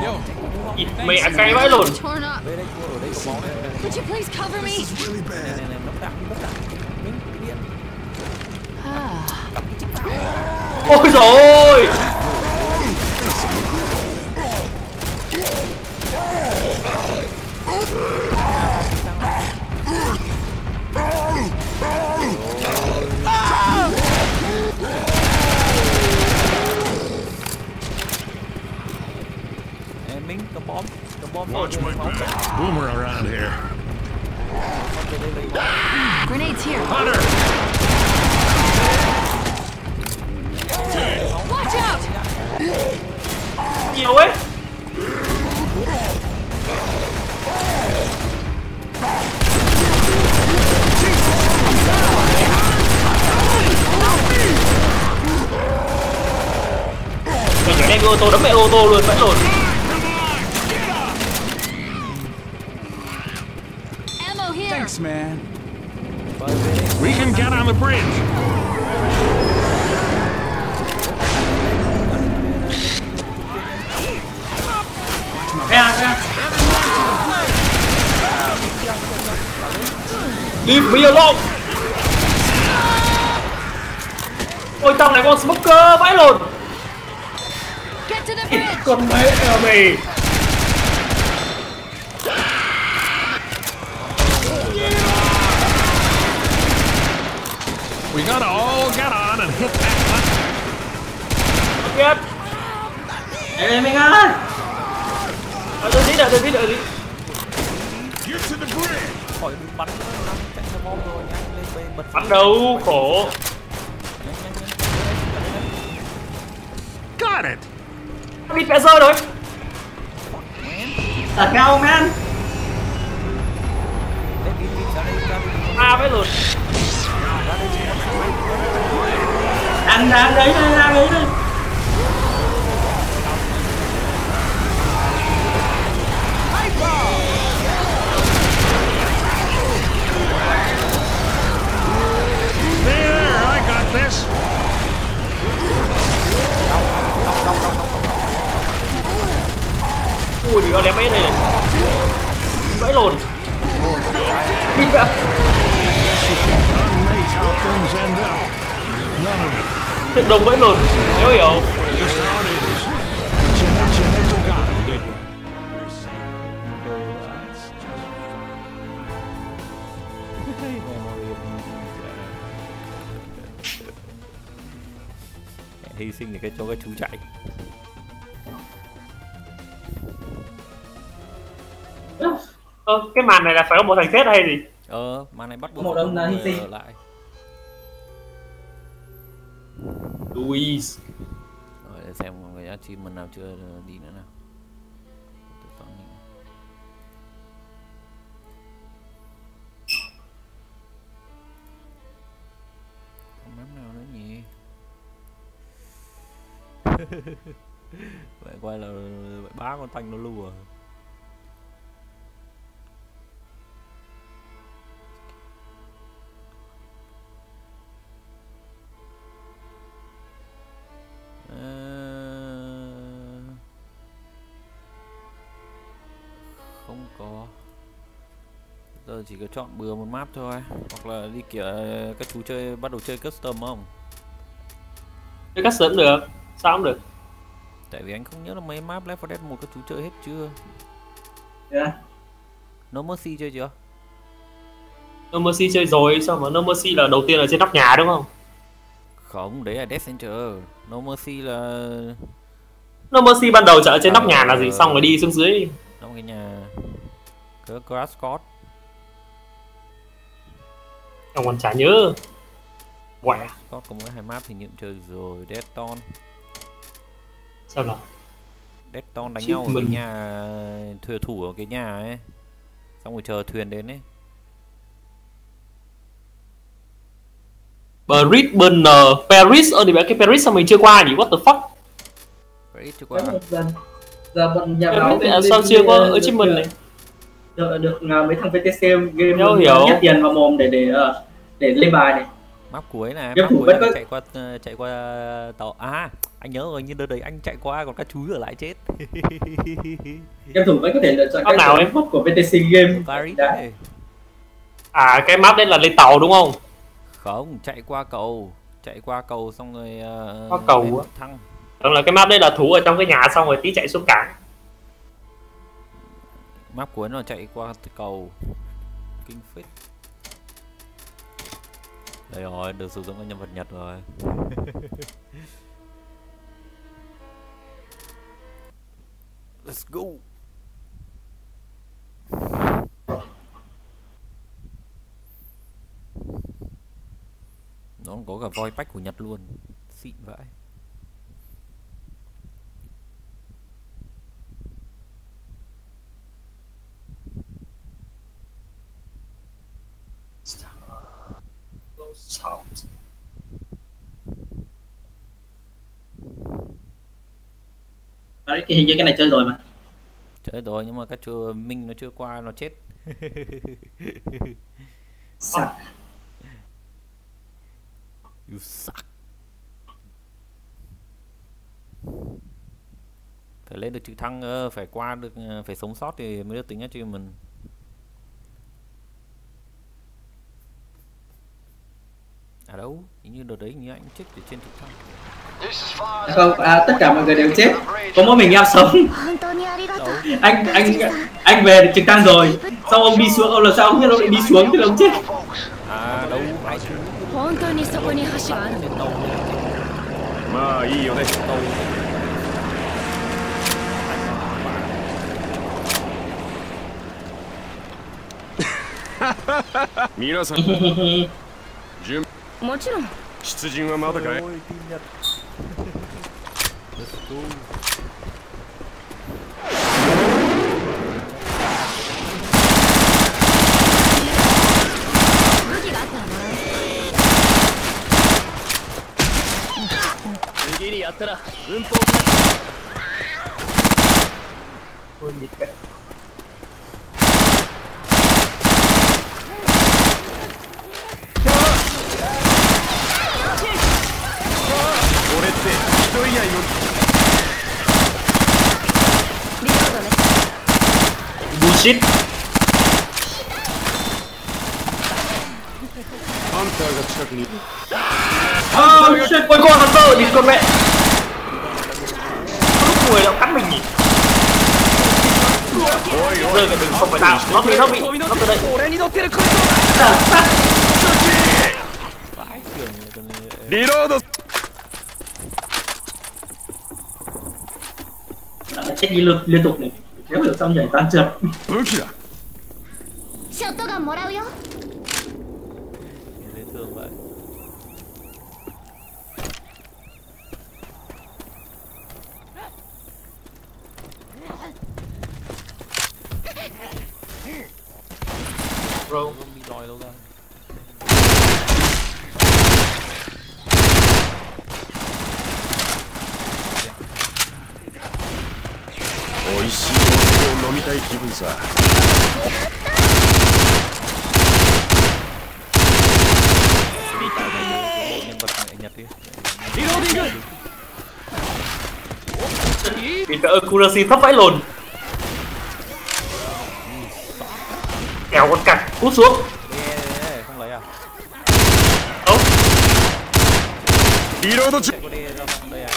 Mẹ cay vãi lồn. Torn up. Đây đây cua ở đây có máu này. Could you please cover me? This is really Này bad. này này nó đạn nó đạn. Mình điện. Ah. Cắm cái chiếc pháo. Ôi dồi ôi. Em Minh cầm bom, cầm bom. Watch my back. Boomer around here. Grenades here. Hunter! Watch out! Nhiều ấy. Mình phải đem cái ô tô đấm mẹ ô tô luôn, vãi lồn. Ammo here. Thanks, man. We can get on the bridge. Ra ra. Leave me alone. Ôi trong này con smoker vãi lồn. Get to the bridge. Con mẹ mày. We gotta all get on and hit that button. Biết. Ê mình ơi. Đợi tôi tí, đợi tôi tí, đợi tí. Get to the bridge. Khỏi bị bắn nữa, nó chạy ra bom rồi, nhanh lên bên bật. Bắn đâu khổ. Nhanh nhanh nhanh. Got it. Bị mẹ rơi rồi. Tạt cao man. Đây đi đi ra đây ra đây. À vãi lồn. Đang đang đấy đây đang đấy đây. There, I got this. Ui thì có đếm mấy đây này. Vãi lồn. Bị mẹ. Amazing how things end up. None of it. Thiệt đồng vãi lồn. Nếu hiểu. Just how it is. So that's your mental got it, did you? Hy sinh để cái cho cái chú chạy. Ơ, cái màn này là phải có một thằng chết hay gì? Ờ, màn này bắt buộc Một phải ông có là hy người sinh. ở lại. Luis. Rồi để xem người achievement nào chưa đi nữa nào. Tôi toán đi. Không map nào nữa nhỉ? Vậy quay là ba con tanh nó lùa. Không có. Giờ chỉ có chọn bừa một map thôi. Hoặc là đi kiểu các chú chơi bắt đầu chơi custom không? Chơi custom được. Sao không được? Tại vì anh không nhớ là mấy map Left four Dead một các chú chơi hết chưa. Yeah. No Mercy chơi chưa? No Mercy chơi rồi, sao mà No Mercy là đầu tiên là trên nóc nhà đúng không? Không, đấy là Death Center. No Mercy là No Mercy ban đầu chợ trên nóc nhà là gì? Ờ. Xong rồi đi xuống dưới. trong cái nhà cái Grass Court. Ông còn chả nhớ. Quẹ. Có có mỗi hai map thì nhận chơi rồi. Deathton. Sao nào? Deathton đánh Chịu nhau ở mình. cái nhà thuyền thủ ở cái nhà ấy. Xong rồi chờ thuyền đến ấy. Brisbane, Paris, ơ thì cái Paris sao mình chưa qua nhỉ? What the fuck? Paris chưa qua. Giờ giờ bọn nhà báo Paris, à, sao chưa có achievement này? Được được uh, mấy thằng vê tê xê game Hiểu, hiểu. nhét tiền vào mồm để để uh, để lên bài này. Map cuối này, Game map thủ cuối vẫn này có- chạy qua chạy qua tàu. À, Anh nhớ rồi, như đợt đấy anh chạy qua còn các chú ở lại chết. Game thủ vẫn có thể lựa chọn Map nào em? map của vê tê xê Game. Paris Đã. đấy. À cái map đấy là lên tàu đúng không? Không, chạy qua cầu, chạy qua cầu xong rồi uh, Qua cầu á. thăng. Đúng là cái map đấy là thú ở trong cái nhà xong rồi tí chạy xuống cảng. Map cuối nó chạy qua cầu. Kinh phết. Đây rồi, được sử dụng cái nhân vật Nhật rồi. Let's go. Nó có cả voi bách của Nhật luôn. Xịn vãi. Đấy, cái hình như cái này chơi rồi mà. Chơi rồi nhưng mà các chưa Minh nó chưa qua nó chết. Sạc. You suck. Phải lên được chữ thăng, uh, phải qua được, uh, phải sống sót thì mới được tính á chứ mình. À đâu, hình như đợt đấy như anh chết ở trên trực thăng. Không, à, tất cả mọi người đều chết, có mỗi mình em sống. anh anh anh về trực thăng rồi, sau ông đi xuống, ông là sao ông biết ông lại đi xuống thì ông chết. À đâu, ai chứ. Ma, iyi yo ne. 皆さん、準もちろん。 出陣はまだかい？ Ôi, team Nhật. Let's go. Ôi, nhịp cái. Bullshit. Oh shit, Ôi con thằng vợ đi con mẹ. Lúc người nó cắn mình nhỉ? Rơi cái đừng không phải nào. Nó bị nó bị nó từ đây. Vãi trưởng con này. Reload. chết đi liên, liên tục này, kéo được xong nhảy tan trượt. ショットガンもらうよ。 Dễ thương vậy. Bro. Không bị lòi đâu ra. Oishii o飲みたい気分さ。 Nhân vật người Nhật đi. Vì cái accuracy thấp vãi lồn. Kéo con cặc cút xuống. Ê, không lấy à? Đâu? Reload. Chạy qua đây raฝั่ng đây à?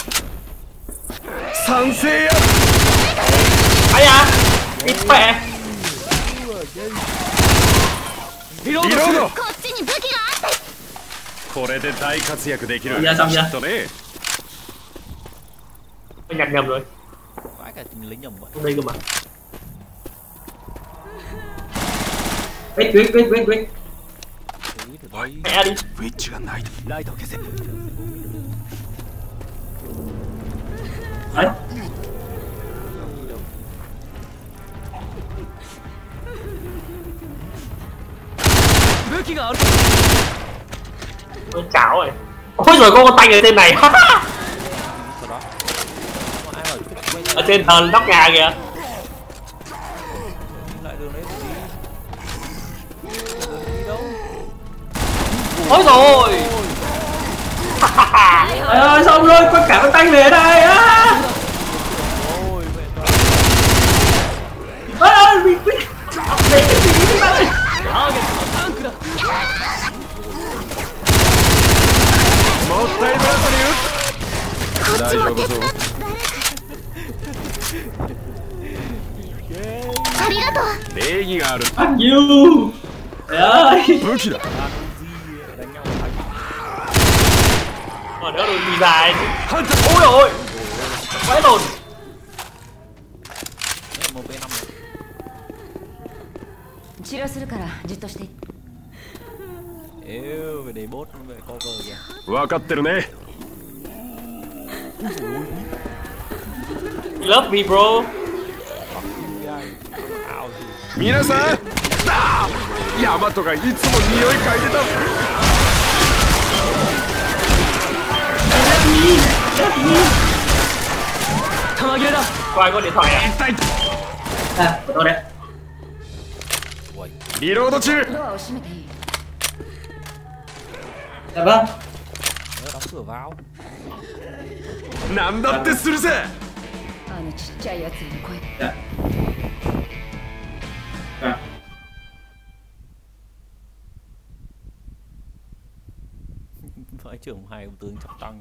Sansei. Ai à? Ít mẹ. Reload. こっちに武器があった。 これで大活躍できる。 いやxong chưa? きっとね。 Tôi nhặt nhầm rồi. Vãi cả lính nhầm vậy. Không đây cơ mà. Wait, wait, wait, wait, wait. Đấy, từ đây. Mẹ đi. ウィッチがない。ライト消せ。 Đấy. Ôi cháo rồi. Ôi rồi có con tanh ở trên này. Sau đó. Có ai ở chỗ quay Ở trên thần nóc nhà kìa. lại đường đấy thì đi. Đi đâu? Ôi rồi. Trời ơi xong rồi con cả con tay về đây á. Ôi ơi bị bị để cái gì đi bạn ơi. Fuck you. Trời ơi. Ở đó rồi đi dài. Ôi ôi. Quái đồn. một v năm. 治療するからじっとして。 Êu, phải để bot về cover kìa. 分かってるね。 Love me bro. 皆さん、ヤマトがいつも匂い嗅いでた。 Có ai có điện thoại à? À, của tôi đấy. リロード中。 ドアを閉めていい。 Dạ vâng. Đóng cửa vào. なんだってするぜ。 あのちっちゃいやつの声で。 Dạ. Dạ. Phải trưởng hai ông tướng chọc tăng.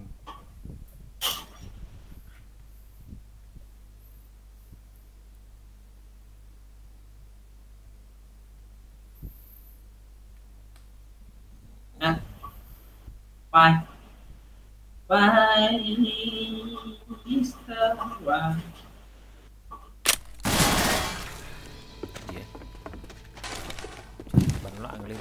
À. Bye. Bye. mister Bye. Yeah. Bắn loạn lên.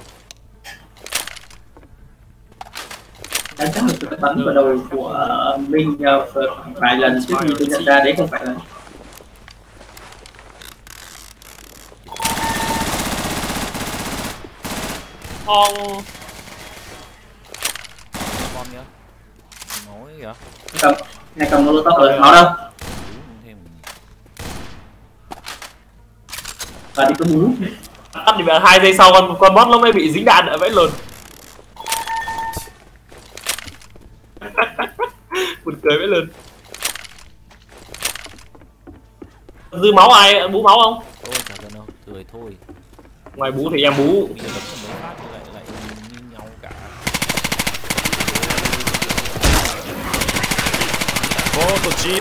Anh chắc là tôi bắn vào đầu của Minh uh, vài lần trước khi tôi nhận ra đấy không phải là Con Con nhá. Nói kìa. cầm này cầm molotov rồi máu đâu Thêm. và đi có bú ăn thì hai giây sau con con boss nó mới bị dính đạn ở vẫy lồn. Buồn cười vẫy lồn. Dư máu ai bú máu không? Tôi chả cần đâu, cười thôi. Ngoài bú thì em bú. Bây giờ đấm một phát thì lại lại như nhau cả. Photo chip.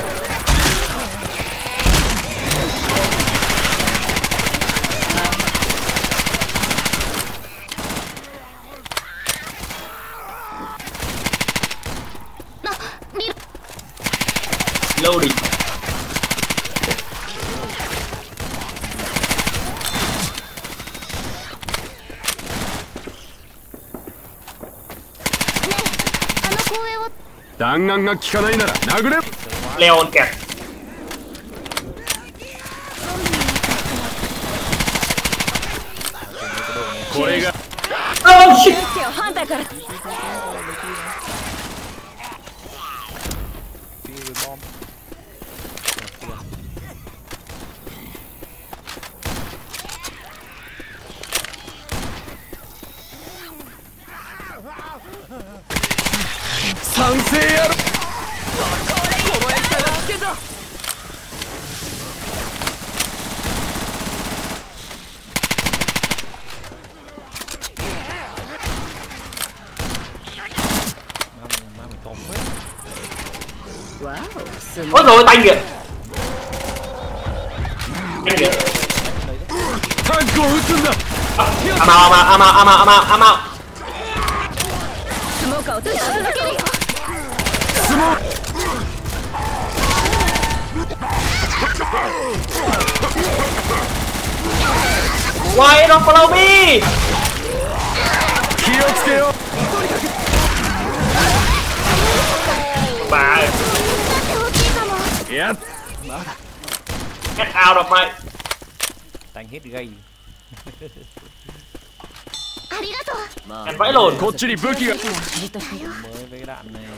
Loading. Đạn ngăn ngăn効かないなら殴れ。 Leo con kẹt. oh shit 手を反対から。 Phi với bom. Ôi rồi tay kìa. Tay kìa. Am out, am out, am out, am out, am out. スモーカーを続けるよ。 Why don't follow me? 気をつけよ。 Bà ơi. Yes. Get out of my. Đánh hết gây. ありがとう。 Em vãi lồn. こっちに武器が。 じっとしてよ。 Mới với cái đạn này.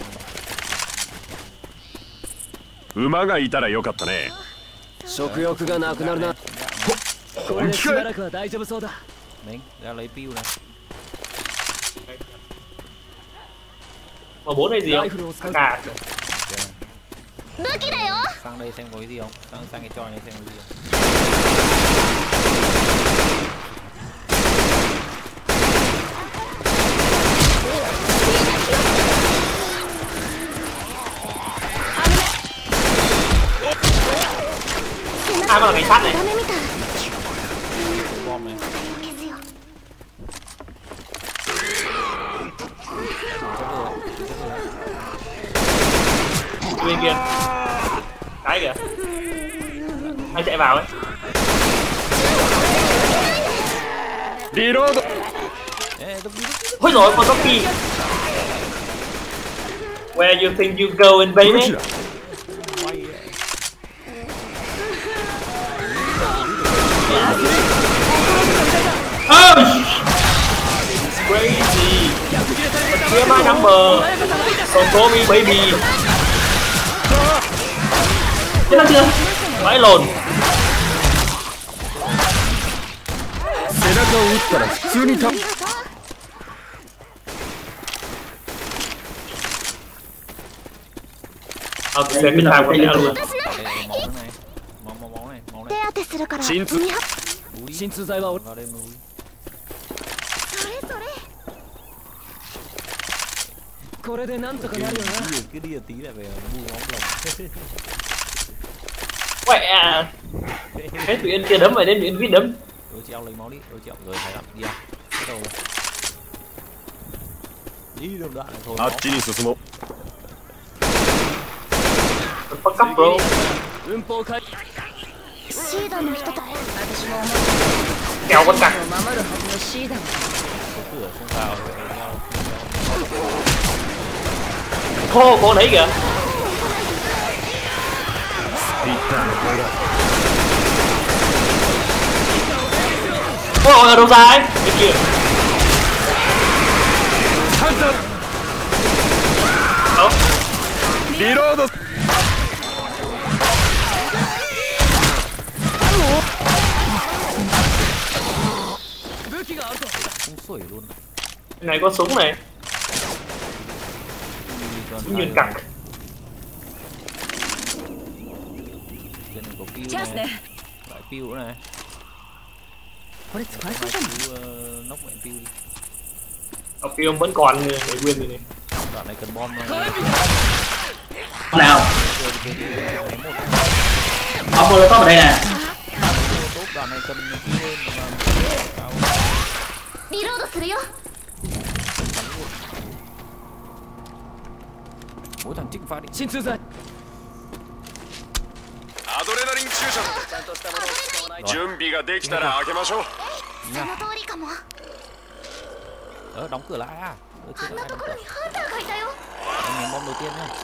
馬がいたらよかったね。 食欲がなくなるな。これでしばらくは大丈夫そうだ。 Mình ra lấy piu này. M bốn hay gì không? Cả. Sang đây xem có cái gì không? Sang sang cái trò này xem có cái gì không? Ai mà là cảnh sát này? Bom này. Bên kia. Cái kìa. Anh chạy vào ấy. Reload. Ôi rồi con zombie. Where you think you going, baby? Oh! Crazy. Hear my number. Don't call me baby. Chết nó chưa? Vãi lồn. 背中を撃ったら普通に倒 Ờ, cái xe pizza của mẹ luôn. Máu máu máu này, máu này. 鎮痛鎮痛剤は俺 Vào đây núi. これでなんとかなるよな Cứ đi tí lại về mua máu lồng. Quẹ à. Thế tụi anh kia đấm vậy nên tụi anh biết đấm. Rồi treo lấy máu đi, rồi treo rồi phải làm đi à. Bắt đầu. Đi đường đoạn này thôi. あっちに進もう Fuck up, bro. 運行開 Kéo con cặc. Có cửa không vào rồi phải theo. Cô, cô đấy kìa. ピッターの声だ Ôi, ở đâu ra ấy? Bên kia. ハンター Đâu? リロード Không sủi luôn. Cái này có súng này. Súng nguyên cặc. Trên này có piu này. Lại piu nữa này. Piu nóc mẹ piu đi. Ở phía vẫn còn để nguyên gì này. Đoạn này cần bom thôi. Con nào? Ông mua có ở đây nè. Tốt đoạn này cần kia lên mà. Mỗi thằng trích phát đi. 鎮痛剤アドレナリン注射だ準備ができたら開けましょう Ờ, đóng cửa lại à? Ờ, chưa lại đóng cửa. Anh ném bom đầu tiên nhá.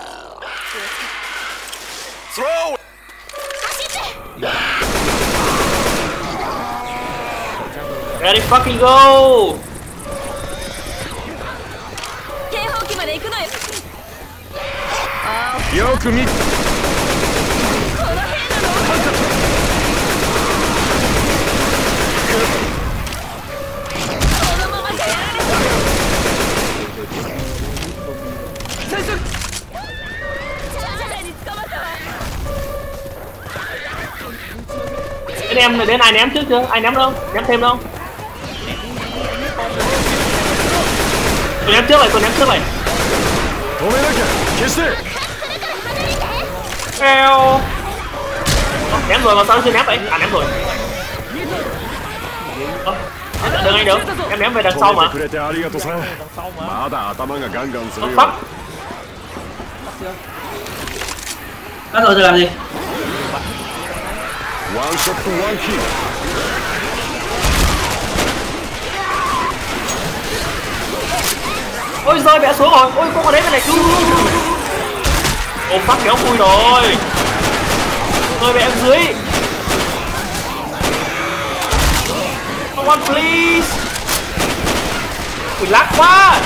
Throw. Ready fucking go. 警報器まで行くのよ。 よく見 Anh em này đến ai ném trước chưa? Ai ném đâu? Ném thêm đâu? Tôi ném trước này, tôi ném trước này. 止めなきゃ消して Eo. Ném rồi mà sao nó chưa ném vậy? À ném rồi. Ờ, đừng anh được. Em ném về đằng sau 止め mà. てくれてありがとさ Đằng sau mà. まだ頭がガンガンする Ờ, よ fuck. Bắt rồi tôi làm gì? ワンショットワンキル Ôi rơi bẻ xuống rồi. Ôi con ở đấy cái này cứu. Ôm phát kéo vui rồi. Rơi bẻ em dưới. Come on please. Ui lắc quá.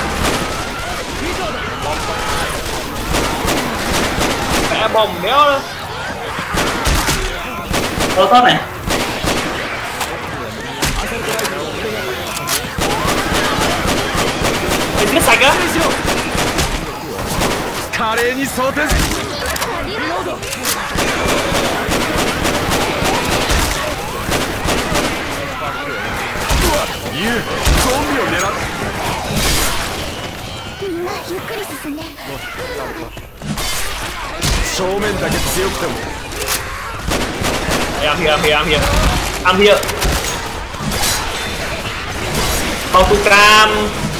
Bẻ bồng đéo. Tôi tốt này. Mình biết sạch á. 華麗に装填。ユウ、ゾンビを狙って。 みんなゆっくり進んで。 正面だけ強くても。 I'm here, I'm here, I'm here. I'm here. Mau tu cam.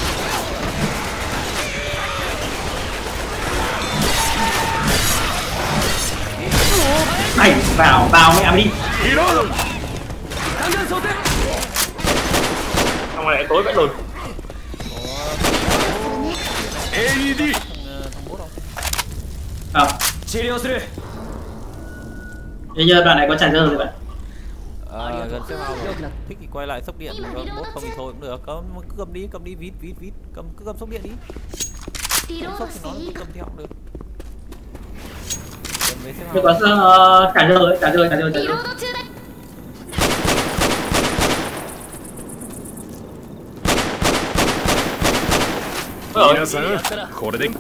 Này, vào, vào mẹ đi. Xong rồi lại tối vẫn lùn. a e đê. Ờ. Bây giờ đoạn này có tràn dơ rồi bạn. À, gần xếp ao rồi. Thích thì quay lại sốc điện, còn bốt không thì thôi cũng được. Cầm, cứ cầm đi, cầm đi, vít, vít, vít. Cầm, cứ cầm sốc điện đi. Cầm sốc thì nó cứ cầm theo cũng được. Được có uh, tràn dơ rồi, tràn dơ, tràn dơ, tràn dơ. 皆さん、これで。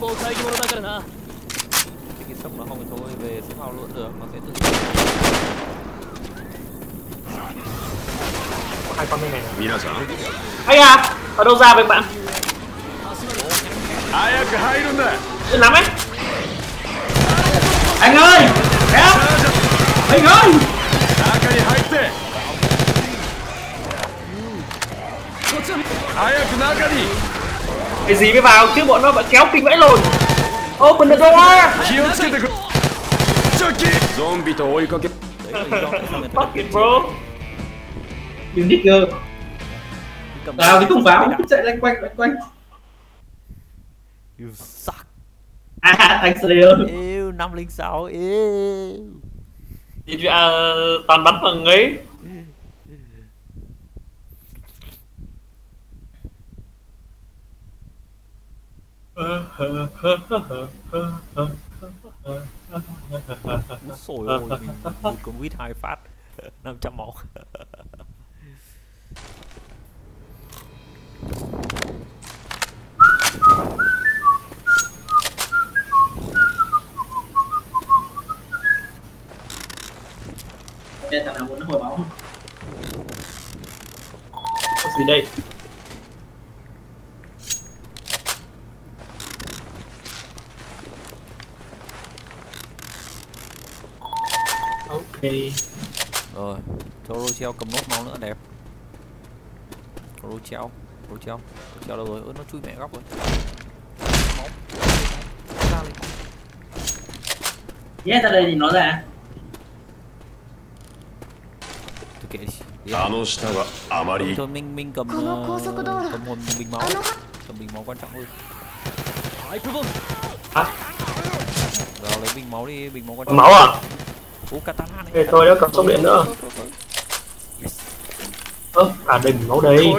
Cái sốc nó không thì thôi, về xếp ao luôn được, nó sẽ tự. Hai con bên này. 皆さん。 Ây à, ở đâu ra vậy bạn? 早く入るんだ。 Đừng nắm ấy. Anh ơi, kéo. Anh ơi. 中に入って。早く中に。 Cái gì mới vào chứ bọn nó vẫn kéo kinh vãi lồn. Open the door. 気をつけてくれ。チョキ。ゾンビと追いかけ。 Fuck it bro. Đừng đít cơ. Vào cái cổng pháo, cứ chạy lanh quanh lanh quanh. You suck. À, anh Slayer. Yêu năm linh sáu yêu. Thì à, toàn bắn bằng ấy. Sổi ôi, mình một con quýt hai phát năm trăm máu. Đây thằng nào muốn nó hồi máu. Có gì đây? Ok. Rồi, cho Rochelle cầm nốt máu nữa đẹp. Rochelle, Rochelle, Rochelle đâu rồi? Ơ nó chui mẹ góc rồi. Máu. Ra lên. Nhét ra đây thì nó ra. Thôi kệ đi. あの下はあまり。 Thôi mình mình cầm uh, cầm hồn bình máu. Cầm bình máu quan trọng hơn. Hả? Rồi lấy bình máu đi, bình máu quan trọng. Máu à? Ủa katana này. Ê, tôi đã cầm sốc điện nữa. Ơ, à đây máu đây.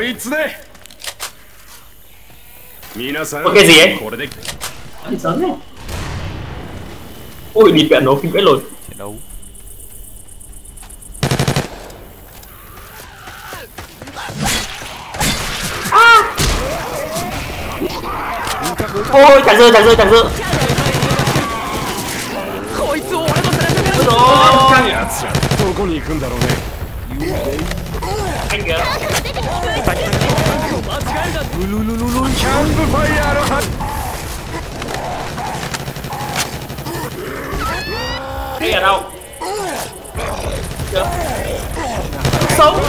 Có cái gì ấy? Thì sớm này. Ôi, địt mẹ nó kinh vãi lồn. Trận đấu. À. Ôi, chả rơi, chả rơi, chả rơi. Anh kìa. Lui lui lui lui lui. Đây ở đâu? Chưa. Sống.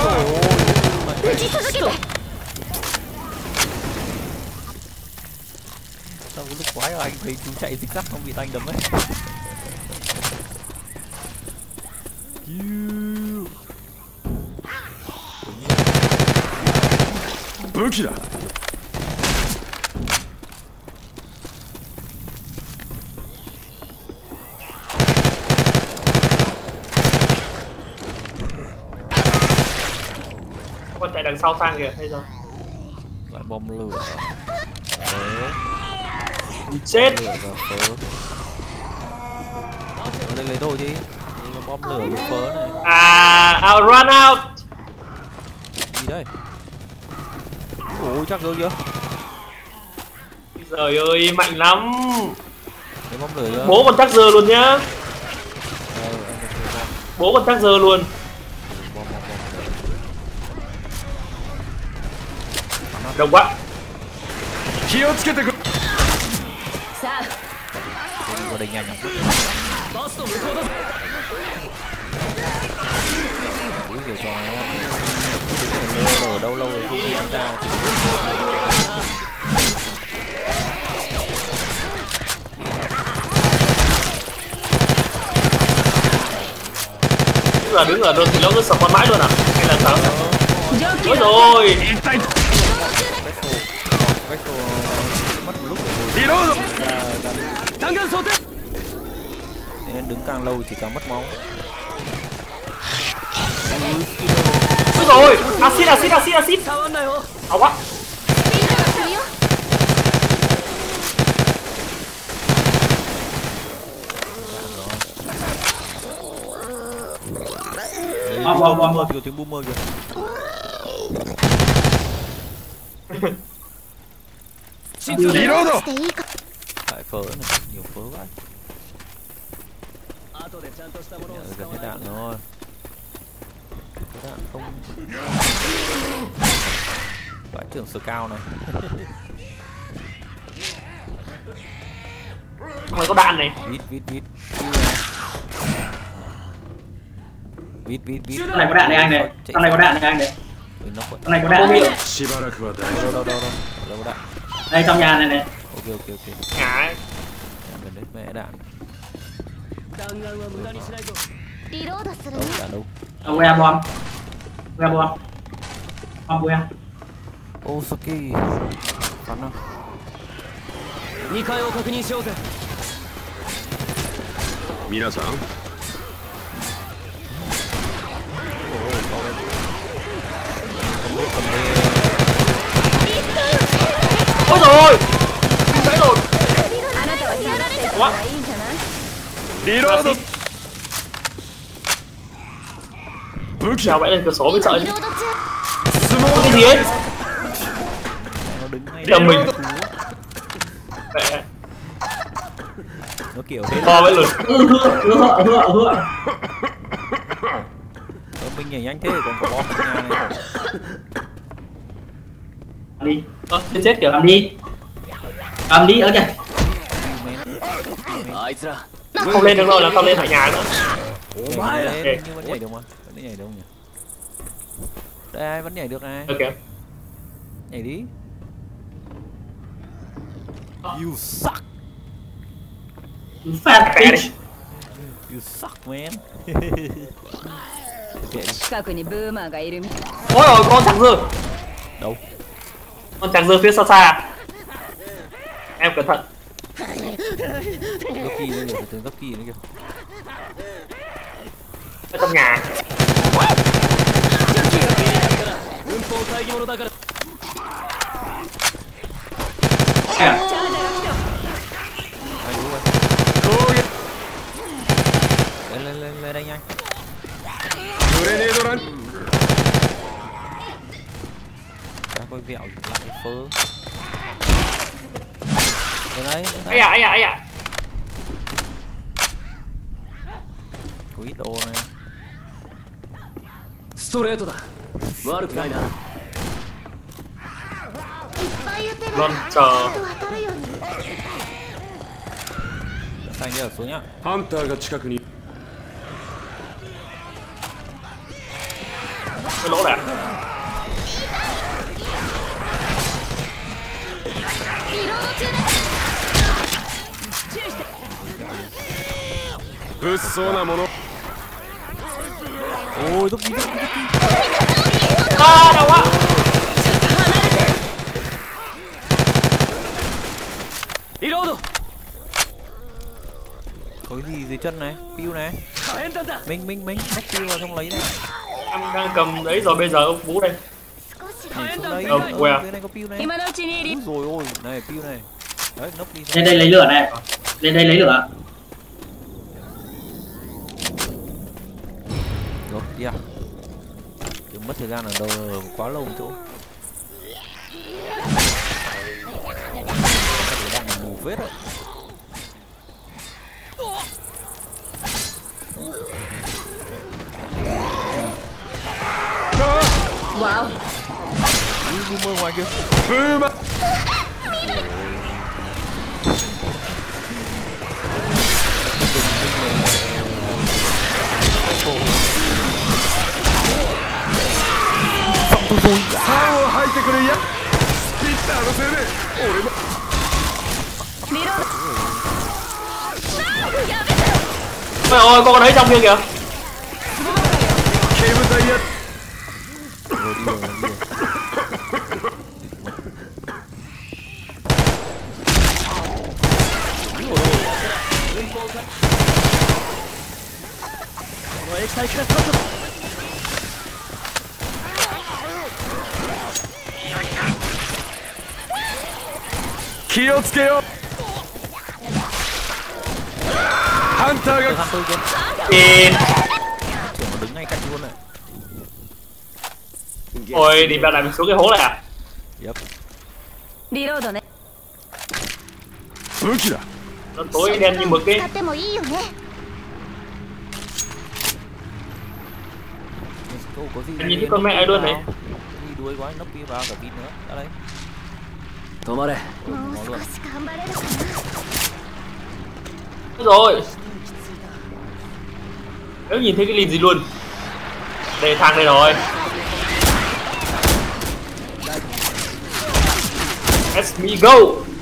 Sao lúc quái anh thấy chú chạy zig zag không bị anh đấm ấy. Vũ khíだ. Con chạy đằng sau sang kìa, hay sao? Lại bom lửa. Chết. Ở đây lấy đồ chứ. Bom lửa với phớ này. À, I'll run out. Gì đây? Ôi chắc rồi chưa? Trời ơi, mạnh lắm. bom lửa. Bố con chắc giờ luôn nhá. Bố con chắc giờ luôn. Đông quá. Vào đây nhanh lắm. Úi giời cho nó ở đâu lâu rồi không đi chúng ta. Đứng là đứng là đơn thì nó cứ sập con mãi luôn à? Hay là sao? Ôi rồi. Mất một lúc nên đứng càng lâu thì càng mất máu. Ôi rồi, acid acid acid acid. Ảo quá. Bom bom bom bom kìa, tiếng boomer kìa. Lại phở này, nhiều phở vậy. Gần hết đạn rồi. Đạn không. Vãi trưởng sờ cao này. Không có đạn này. Vít vít vít. Vít vít vít. Con này có đạn này anh này. Con này có đạn này anh này. Con này có đạn. Đâu đâu đâu đâu. Đâu có đạn. Đây trong nhà này này. Ok ok ok. Ngã. Gần đấy mẹ đạn. Đâu đạn đâu. Đâu que bom. Que bom. Bom que. Osaki. Bắn nào. Minasan. Ôi rồi. Đấy rồi. Quá. Reload. Chào vậy lên cửa sổ mới sợ chứ. Cái gì ấy? Nó đứng ngay Là mình. Mẹ. Nó kiểu thế. To vậy luôn. Ừ, hựa hựa hựa hựa. Mình nhảy nhanh thế còn có bom trong nhà này. Đi. Ơ, chết chết kìa. Cầm đi. Cầm đi ở kìa. Không lên được rồi là không lên khỏi nhà nữa. Lên, nhưng vẫn nhảy được mà. Vẫn nhảy được không nhỉ? Đây ai vẫn nhảy được này. Ok. Nhảy đi. You suck. You fat bitch. You suck man. Ôi rồi con thằng dư. Đâu? Con thằng dư phía xa xa. Em cẩn thận. Gấp kỳ nữa kìa, gấp kỳ nữa kìa. Ở trong nhà. À. Lên lên lên lên đây nhanh. Ra coi vẹo lại phơ. Đây đấy. Ấy à ấy à ấy à. Có ít đồ này. Vâng, chờ. Xanh nhớ xuống nhá. Hunterが近くに。 Cái lỗ này. Ôi giúp đi giúp đi. À đau quá. Có cái gì dưới chân này, piu này. Minh minh minh móc piu vào xong lấy này. Em đang cầm đấy rồi bây giờ ông bú đây. Nhảy xuống đây. Ờ, quẹo. Dưới này có piu này. Rồi ôi, này piu này. Đấy, nốc đi. Lên đây lấy lửa này. Lên đây lấy lửa. Rồi, đi à. Đừng mất thời gian ở đâu quá lâu một chỗ. Đang mù vết rồi. Wow. Boomer ngoài kia. Boomer. Sao haiてくれや。ピッターのせいで俺の。 Ôi ôi, con thấy trong kia kìa. Khíをつけよう。Hunter ga Kìa. Đứng ngay cạnh luôn này. Ôi, đi vào làm xuống cái hố này à? Yep. Reload này. 武器だ。 Nó tối đen như mực ấy. Anh nhìn thấy con mẹ luôn này. Đi đuôi quá, nấp kia vào cả vít nữa. Ra đây. 止まれ。 Rồi. Nếu nhìn thấy cái lìn gì luôn. Đây thang đây rồi. Let's me go.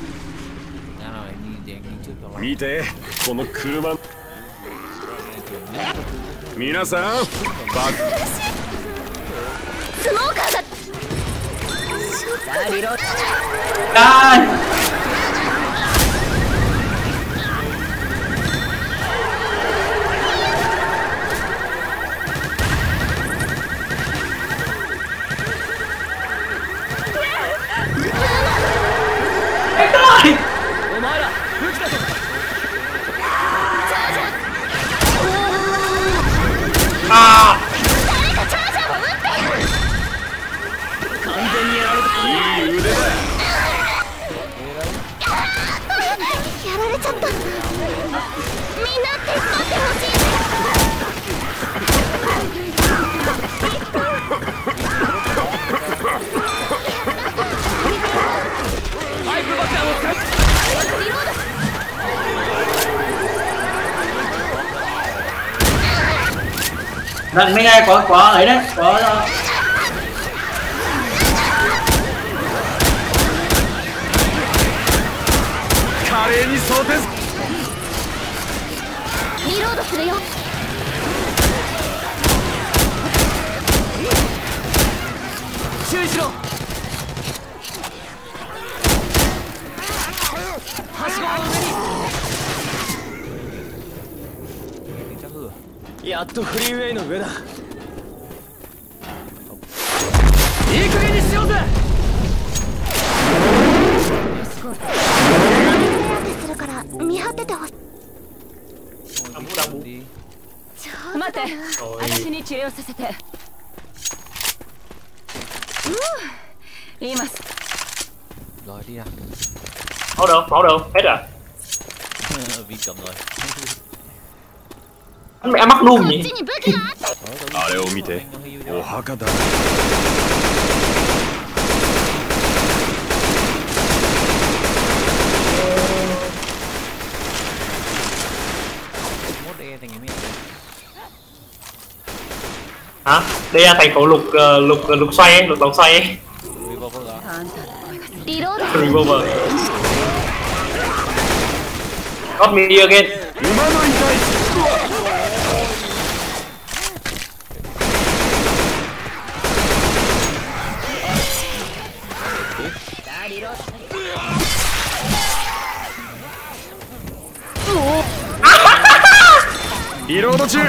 見てこの車。皆さんバッスモーカーが。 お前ら武器だぞ。 あ誰かチャージャーを撃って。 完全にやられた。 いい腕だ。 やられちゃった。みんな手伝ってほしい。 パイプ爆弾を使う。 リロード。 Lần mấy ngay có có ấy đấy, có Reload するよ。 注意しろ。はしごの上に。やっとフリーウェイの上だ。いい加減にしようぜ。 するから見張っててほしい。待って、私に治療させて。うん、言います。 Rồi đi à. Máu đâu, máu đâu, hết rồi. Vì cầm rồi. Anh mẹ mắc luôn nhỉ? あれを見て、お墓だ。 Hả? Đây là thành phố lục uh, lục uh, lục xoay ấy, lục vòng xoay ấy. Revolver. Got me again. Reload 中。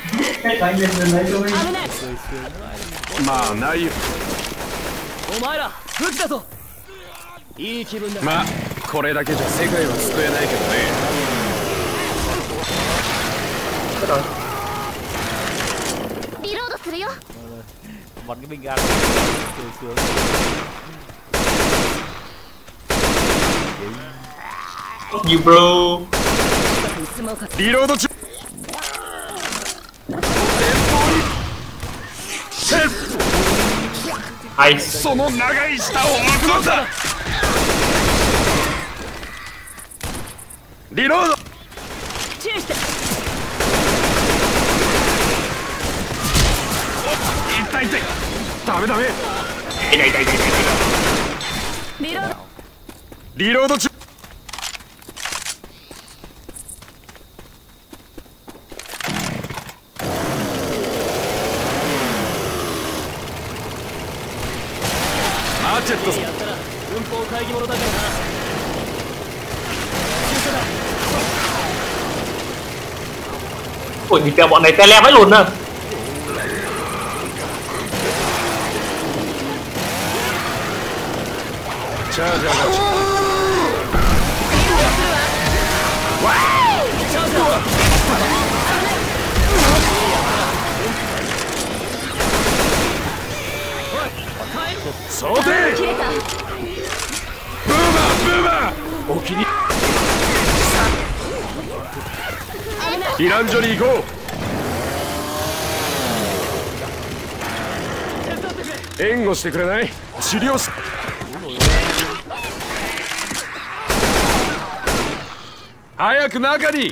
まあないよ。 お前ら武器だぞ。いい気分だ。 まあこれだけじゃ世界は救えないけどね。 リロードするよ。 Bắn cái bình ga sướng sướng. You bro. リロード中。前方に。セーフ。 Hay. その長い舌を巻くのだ。リロード。 注意して。 痛い痛い。ダメダメ。 痛い痛い痛い痛い。 リロード。 リロード中。マーチェット。 やったら軍法会議者だからな。 Ủa nhìn kìa bọn này tele vãi lùn nè. 避難所に行こう。援護してくれない？治療し。早く中に。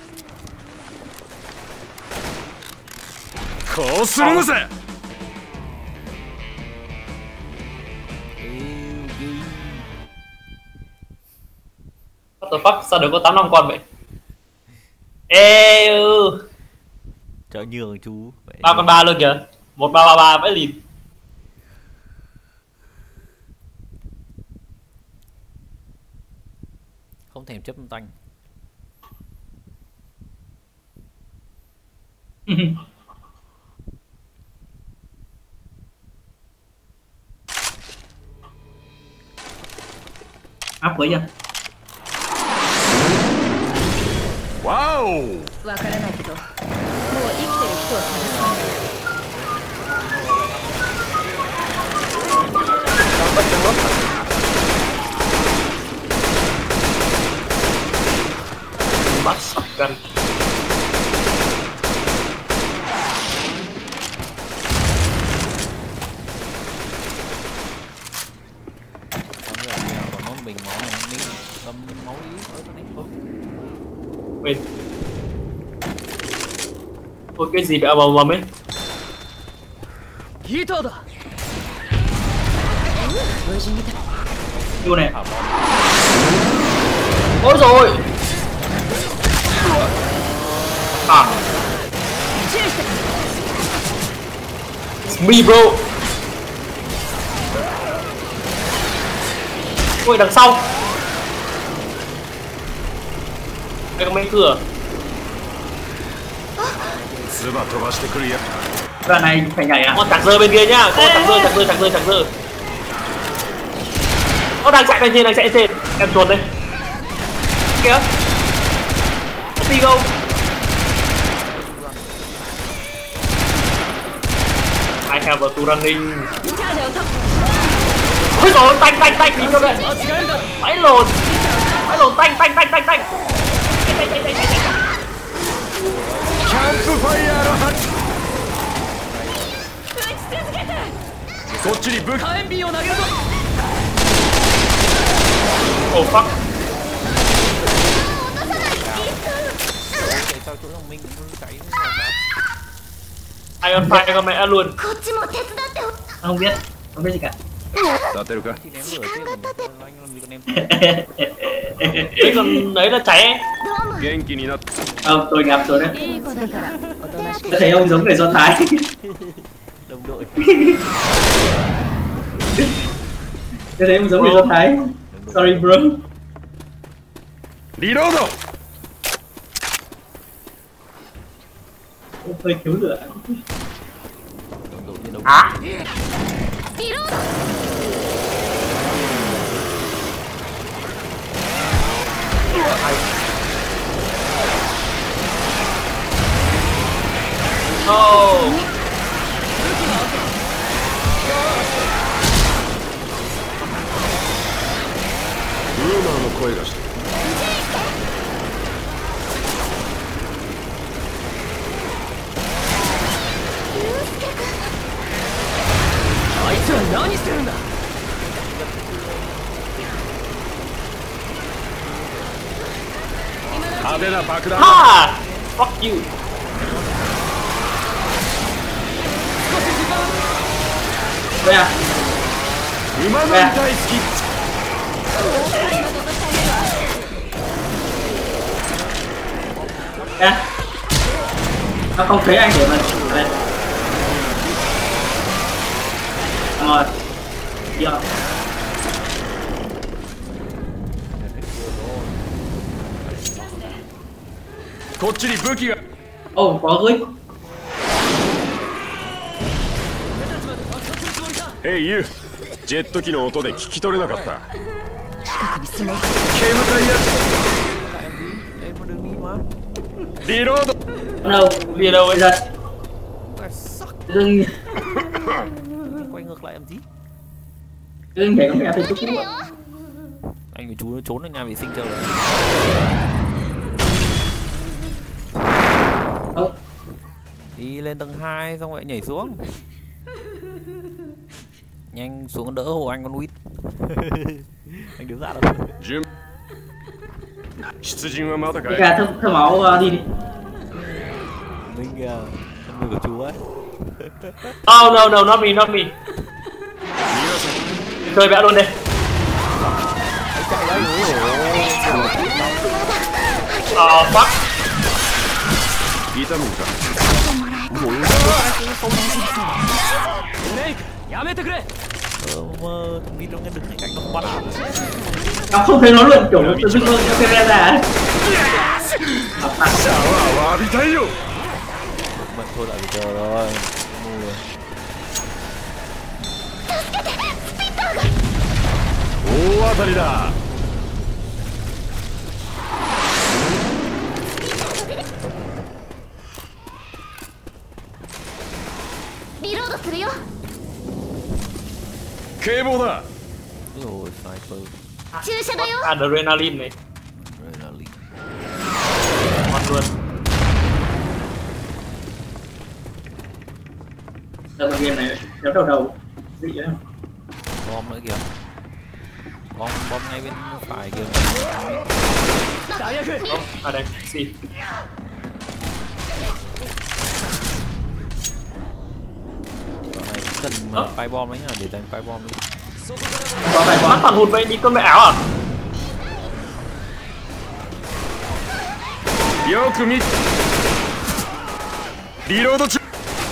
こうするのさ。 What the fuck? Sao được có tám năm con vậy? Ê ừ. Chợ nhường chú. Ba con ba luôn kìa. Một ba ba ba vãi lìn. Không thèm chấp tanh. Áp với chưa? Wow. わからないけど、もう生きてる人を探す。 Bắt sọc gần. Bình máu này, mình cầm máu ý ở đây thôi. Wait. Ôi cái gì bị ầm ầm ầm ấy? Hito da. Vô này. Ôi rồi. À. Me bro. Ôi đằng sau. Đây có mấy cửa. Đoạn này phải nhảy à? Con thằng dơ bên kia nhá. Con thằng dơ, thằng dơ, thằng dơ, thằng dơ. Nó đang chạy bên trên, đang chạy trên. Em chuột đây. Kìa. Có đi không? I have a to running. Ôi rồi, tanh tanh tanh đi cho đây. Vãi lồn. Vãi lồn tanh tanh tanh tanh tanh. Tanh tanh tanh tanh tanh. キャンプファイヤーのハッこっちに武器火炎瓶を投げるぞ。 Oh fuck. Ai on fire con mẹ luôn. Không biết, không biết gì cả. Đấy con đấy là cháy. Không, tôi gặp rồi đấy. Tôi thấy ông giống người Do Thái. Đồng đội. Tôi thấy ông giống người Do Thái. Sorry bro. Reload. Ông hơi cứu lửa. Hả? Oh. ブーマーの声がしてる。 あいつは何してるんだ。 派手な爆弾 Ha! Fuck you. đây à 馬乗り大好き đây nó không thấy anh để mà đây rồi được こっちに武器が ồ có gửi ヘイユージェット機の音で聞き取れなかった Em có đường đi mà. リロード đâu Đi đâu bây ấy? giờ Fuck. dưng Quay ngược lại em tí. dưng để con mẹ thấy chút chút Anh với chú nó trốn ở nhà vệ sinh chờ rồi. đâu Đi lên tầng hai xong rồi nhảy xuống. Nhanh xuống đỡ hộ anh con quýt. Anh đứng ra đâu. 順出陣はまだか cái い gà thơm thơm máu uh, đi đi Mình kìa, con người của chú ấy. Oh no no not me not me. Chơi vẽ luôn đi. Oh fuck. 痛むんかメイクやめてくれ。 Ờ mà thằng Vít nó nghe được cảnh nó bắt à. nó không thấy nó luôn kiểu tự dưng nó cái ra ra ấy シャワーは浴びたいよ Bận thôi lại chờ rồi. Ngu rồi. 大当たりだリロードするよ。 警棒だ Ôi dồi, sniper. 注射だよ。 Adrenaline này. Adrenaline. Ngon luôn. giờ mà game này kéo đầu đầu dị đấy Bom nữa kìa. Bom bom ngay bên phải kìa. Oh, à đây, xì. Chỗ này cần mà bay bom đấy nhá, để đánh bay bom đi. có phải Mắt quá thằng hụt vậy đi con mẹ ảo à? よく見リロード中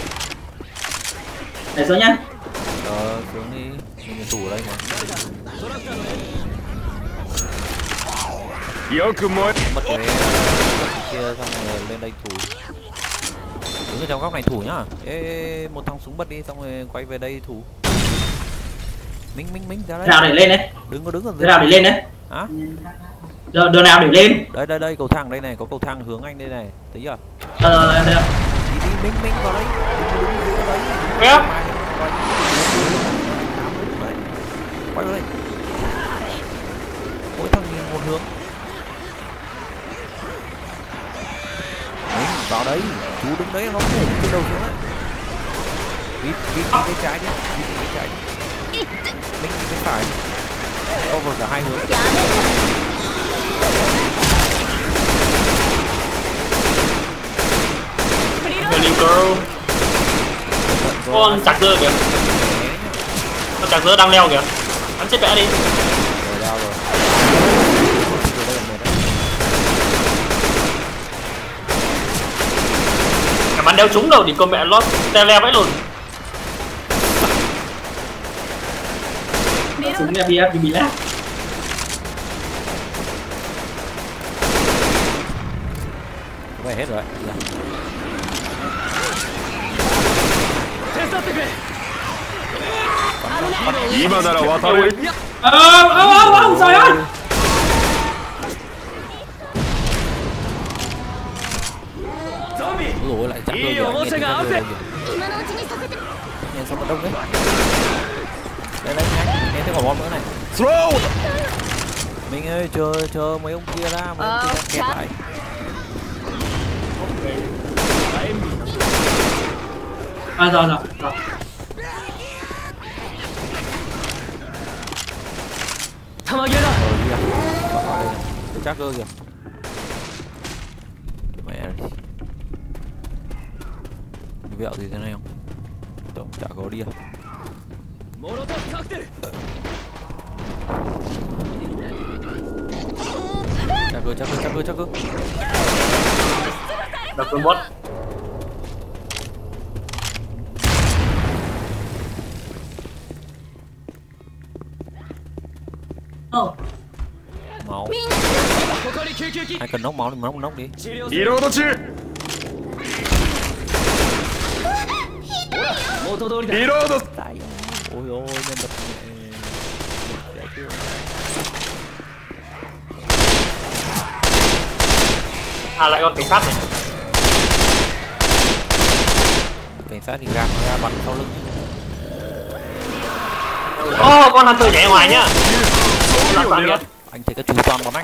để xuống nhá Ờ, xuống đi. Mình thủ ở đây mà. よく燃え Mất cái kia xong rồi lên đây thủ. Đứng ở trong góc này thủ nhá. Ê, ê, một thằng súng bật đi xong rồi quay về đây thủ. Minh Minh Minh ra đây. nào để lên đấy Đứng có đứng ở giờ nào để lên đấy hả? giờ đường nào để lên Đây đây đây cầu thang đây này, có cầu thang hướng anh đây này. Thấy chưa? ờ đây đây. Đi đi Minh Minh vào đây. Đứng ở đấy. Phép. Quay vào đây. Mỗi thằng nhìn một hướng. Minh vào đấy. Chú đứng đấy nó không từ đầu xuống đấy. Vít vít cái trái đi. Vít cái trái đi. Minh bên phải. Over cả hai hướng. Hello girl. Con chặt dơ kìa. Con chặt dơ đang leo kìa. Bắn chết vẽ đi. Rồi đau rồi. Cả bắn đeo trúng đâu thì con mẹ nó teo leo vãi luôn. súng nhà bia bị lát Vậy hết rồi. Dạ. 今なら渡れる ờ ờ ờ ờ trời ơi Rồi lại chặt rồi kìa, anh nghe tiếng rồi kìa. Nghe sao mà đông đấy. Đây đây nhanh, nghe tiếng quả bom nữa này. Throw Mình ơi chờ chờ mấy ông kia ra, mấy ông kia ra kẹp lại. à rồi rồi rồi 玉切れだ。 Ờ đi à. Bạn vào đây này. Cái chắc cơ kìa. Mẹ này. Vẹo gì thế này không? Tổng chả có đi à. Chắc cơ, chắc cơ, chắc cơ, chắc cơ. Đập con bot. Ồ. Máu. Ai cần nốc máu thì nốc nốc đi. Reload中 Reload. Tại ôi ôi nhân vật À lại con cảnh sát này. cảnh sát thì gạt nó ra bắn sau lưng. Ô oh, con Hunter nhảy ngoài nhá. Anh thấy cái chú toàn bắn anh.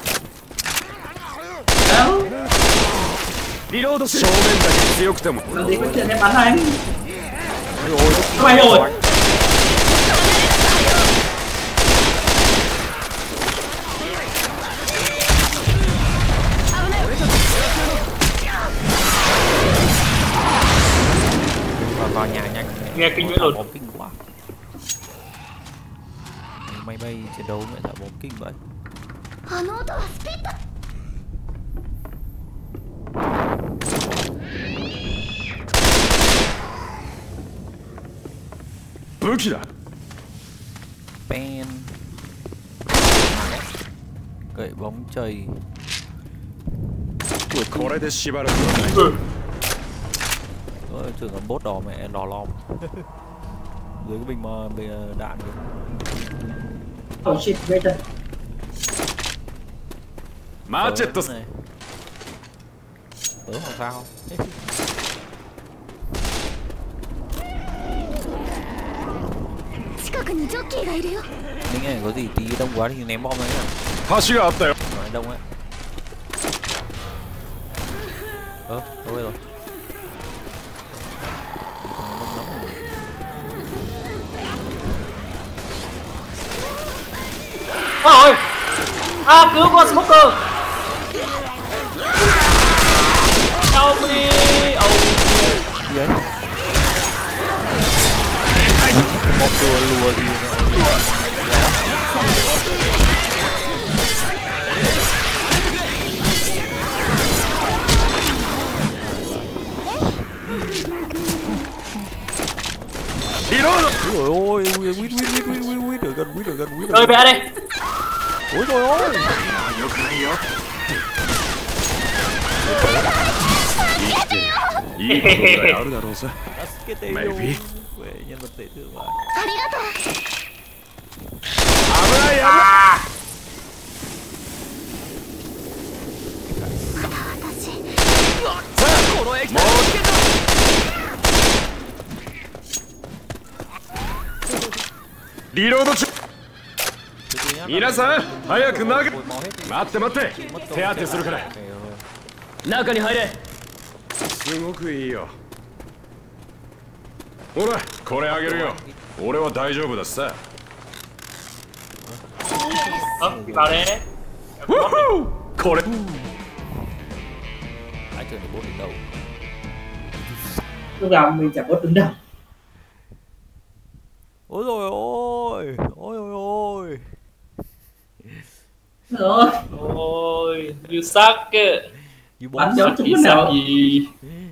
Reload 正面だけ強くても Làm gì có chuyện em bắn anh. Ôi ôi Mày rồi. vào nhà nhanh. Nghe kinh nữa luôn. Bom kinh quá. Máy bay chiến đấu mẹ thả bom kinh vậy. Vũ khí da. Pen. Gậy bóng chày. これでしばらくはない。 Ôi, tưởng là bốt đỏ mẹ đỏ lòm. Dưới cái bình mà bình đạn kìa. Oh shit, wait a Machete này. Tớ không sao. Ninh ơi, có gì tí đông quá thì ném bom đấy nhá. 橋があったよ。 Nói đông ấy. Ơ, đâu đây rồi. Ôi! À, cứu con smoker! Help me! Oh! Gì đấy? Một đùa lùa gì nữa. Ôi ôi, quýt quýt quýt quýt quýt quýt ở gần quýt ở gần quýt. Rồi vẽ đi. Ôi trời ơi. Maybe. Nhân vật tệ tượng vậy. Reload 中。皆さん、早く投げ。待って待って。手当てするから。 中に入れ。 すごくいいよ。ほら、これあげるよ。俺は大丈夫だしさ。 Ơ, vào đây. これ。 Ai chơi được bốt đến đâu? Lúc nào mình chả bốt đứng đâu. Ôi rồi ôi, ôi ôi ôi. Rồi. Ôi, you suck. Bắn gió chúng Thì nó nào. sao gì?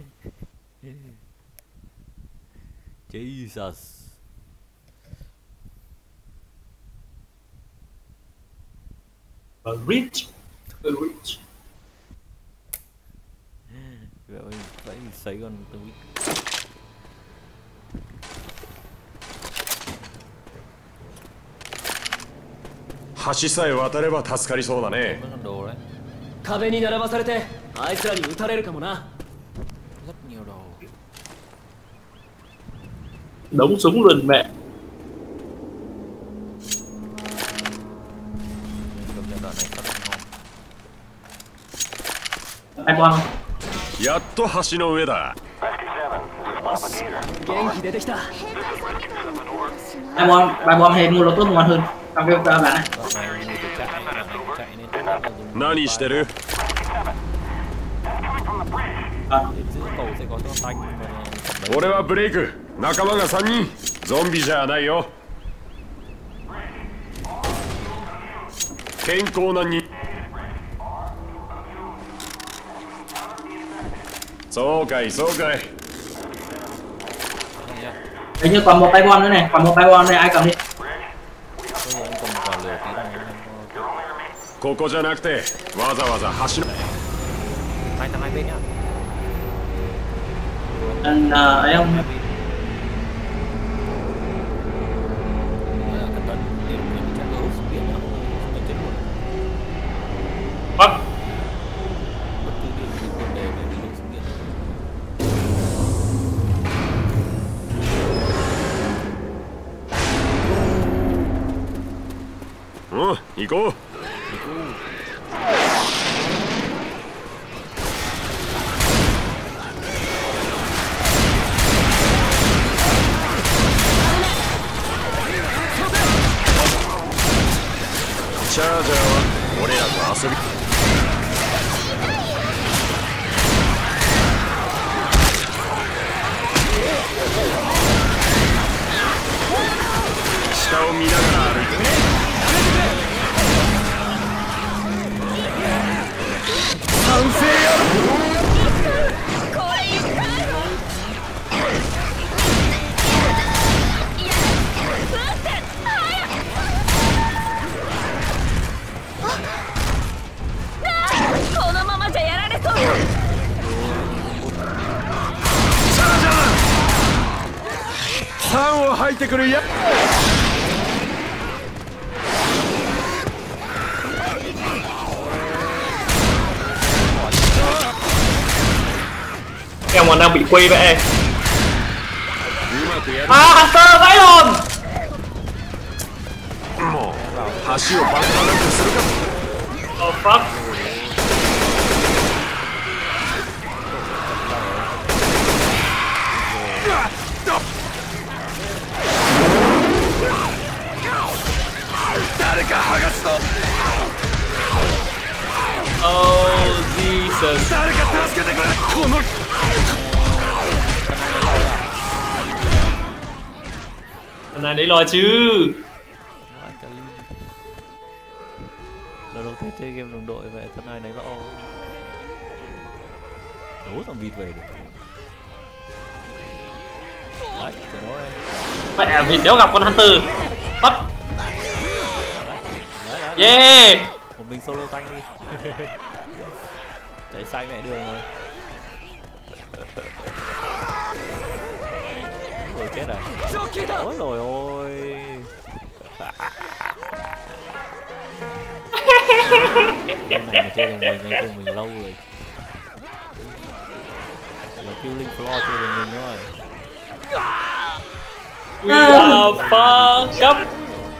Jesus. A rich. A rich. Vậy phải sấy con tôi. 橋さえ渡れば助かりそうだね。 壁に並ばされてあいつらに撃たれるかもな。 Rất nhiều đồ. Đống súng luôn mẹ. Anh Quang. やっと橋の上だ。 元気出てきた。 Anh Quang, bài bom hên mua lô tốt ngon hơn. Trong cái bạn này. 何してる 俺はブレイク、仲間がさんにん。ゾンビじゃないよ。健康なに。そうかいそうかい。 Hình như còn một tay bom nữa này, còn một tay bom này ai cầm đi. ここじゃなくてわざわざ橋の hai thằng hai bên nhá. Anh uh, ấy không? Bắt. Ừ, đi cô.チャージャーは俺らと遊び。下を見ながら歩いてね。 完成や。 このままじゃやられそうよ。 酸を吐いてくるや。 Em còn đang bị quay vậy. À, Hunter vãi hồn. Oh fuck. Oh Jesus. Thằng này đấy lo chứ. Lần đầu tiên chơi game đồng đội vậy, thằng này đấy lo. Đố thằng vịt về được. Đấy, cái đó em. Mẹ vịt đéo gặp con Hunter. Bắt. Yeah. Một mình solo tank đi. Cháy xanh mẹ đường rồi. Rồi chết rồi. Ôi rồi ôi. Cái này mà chơi đồng mình ngay cùng mình lâu rồi. Là killing floor chơi đồng mình thôi. We are fucked up.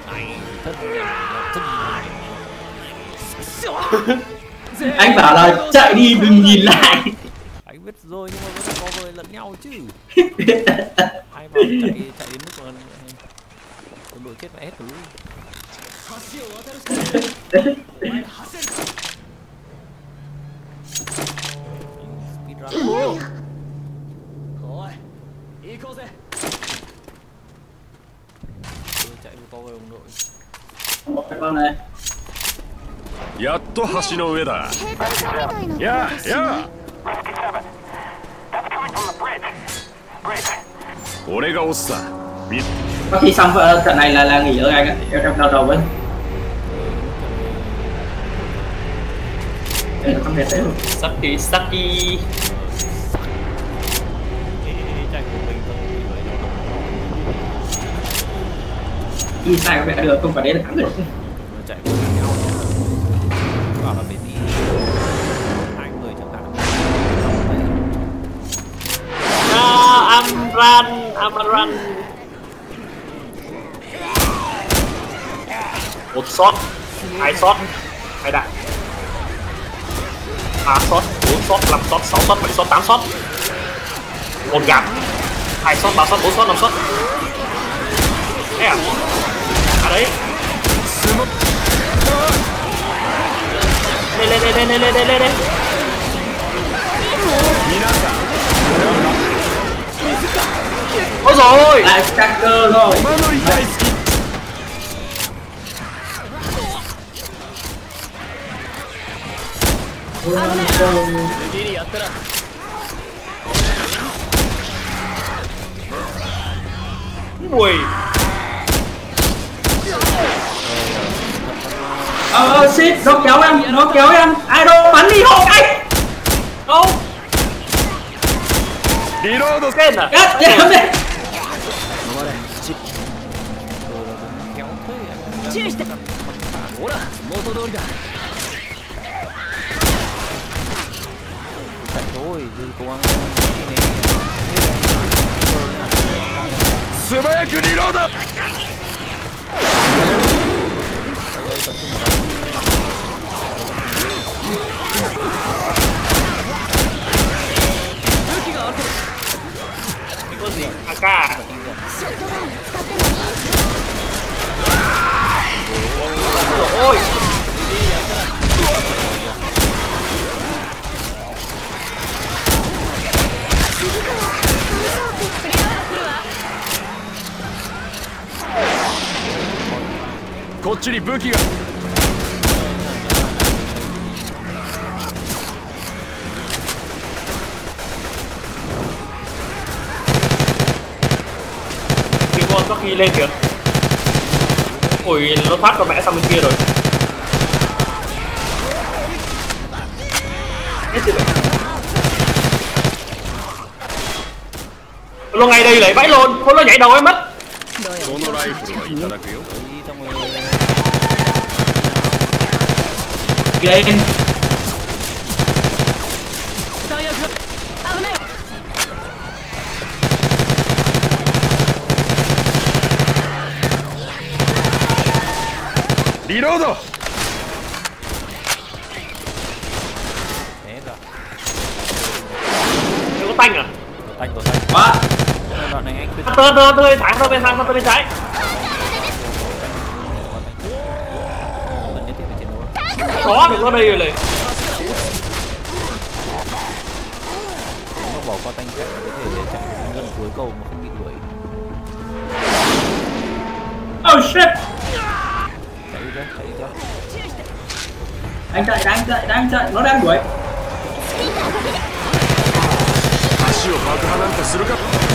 Anh bảo là chạy đi đừng nhìn lại. Anh biết rồi nhưng mà vẫn có người lẫn nhau chứ. Ai bảo chạy chạy đến mức mà quân đội chết mẹ hết rồi. Speedrun. Chạy với power đồng đội. Một cái con này. やっと橋の上だ。やあやあ。俺が押すさ。 Có khi xong trận này là là nghỉ ở anh ạ, trong đầu đầu với. Đây là không đẹp đấy luôn. Saki Saki. Đi sai có vẻ được, không phải đấy là thắng được. Bảo là phải đi hai người chẳng hạn. Ah, I'm run, I'm run. Một shot, hai shot, hai đạn. Ba shot, bốn shot, năm shot, sáu shot, bảy shot, tám shot. Một gạt, hai shot, ba shot, bốn shot, năm shot. Thế à? À đấy. Lên lên lên lên lên lên lên lên. Ôi rồi lại Stacker rồi. Ui. Ờ ờ shit, nó kéo em, nó kéo em. Ai đâu bắn đi hộ anh. Đâu? Reload. Tên à? Cắt em đi. 注意してほら元通りだ Thôi, cố gắng 素早くリロード。 Có gì? a ca. Ôi. Có chỉ đi vũ khíが Có khi lên kìa. Ui, nó thoát con mẹ sang bên kia rồi. Nó ngay đây lấy vãi luôn, thôi nó nhảy đầu em mất. Lên. Reload. Thế rồi. Có tanh à? Tanh của tanh. Quá. Đoạn này anh khuyên. Tơ tơ tơ bên trái, tơ bên trái, tơ bên trái. Có được nó đây rồi này. Nó bỏ qua tanh chạy có thể để chạy gần cuối cầu mà không bị đuổi. Oh shit. Chạy đi chạy đi cho. Anh chạy, đang chạy, đang chạy, nó đang đuổi. 足を爆破なんかするか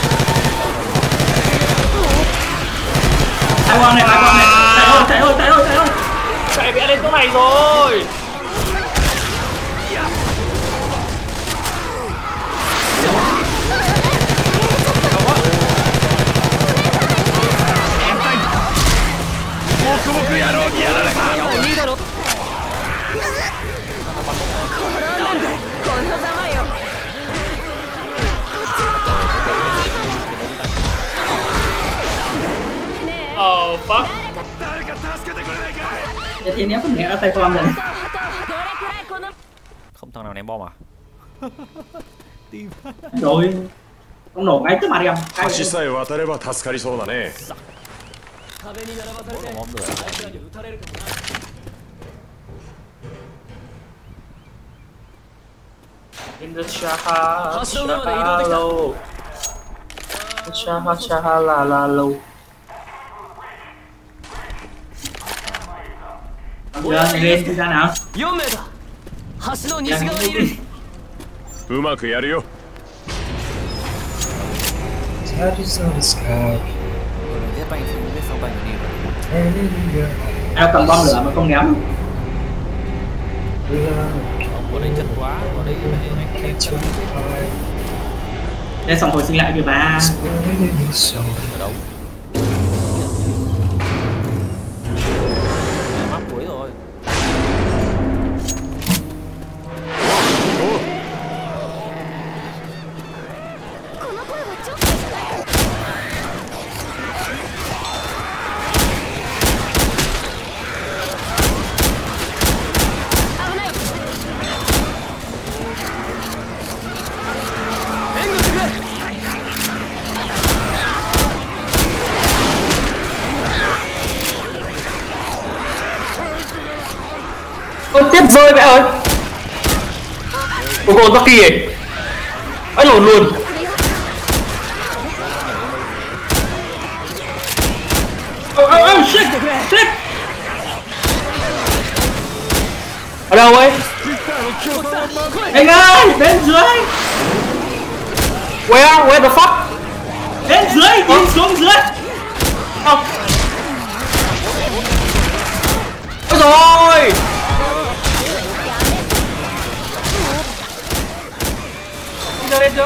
Hai con này, hai con này. Chạy thôi, chạy thôi, chạy thôi, chạy thôi. Chạy vẽ lên chỗ này rồi. Oh fuck. Vậy thì ném phần ném ở tay con rồi. Không thằng nào ném bom à? Rồi. Không nổ ngay trước mặt em. 橋さえ渡れば助かりそうだね。 壁に並ばされて Bom lửa. 撃たれるかもな In the shaha, shahallow. Shaha, shahalalalo. Giờ lên thì ra nào? よん名だ橋の西側にいるうまくやるよ。 Tiếp anh không biết sao bành đi rồi. Em cầm bom lửa mà không ném. Ông có đây chất quá, có đây anh khen chân. Để xong hồi sinh lại kìa mà. Ở đâu? Map cuối rồi. Ôi tiếp rơi vậy ơi. Cô con Toki ấy. Ấy lồn luôn. Oh, oh, oh, shit, shit. Ở đâu ấy? Anh ơi, bên dưới. Where? Where the fuck? Bên dưới, nhìn xuống dưới. Không. Ôi rồi. Đi ra đây chưa?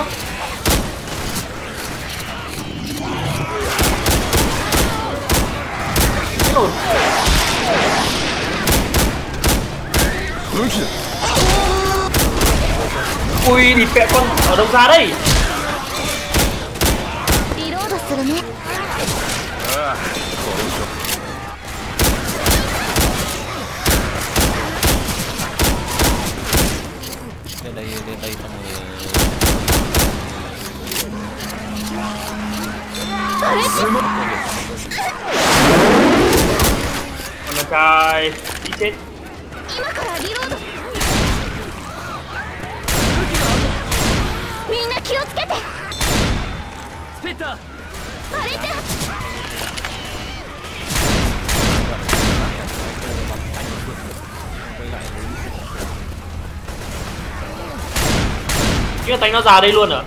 Ui, địt mẹ con ở đâu ra đây? Lên đây, lên đây xong rồi. Con trai đi chết. Cái tay nó ra đây luôn à?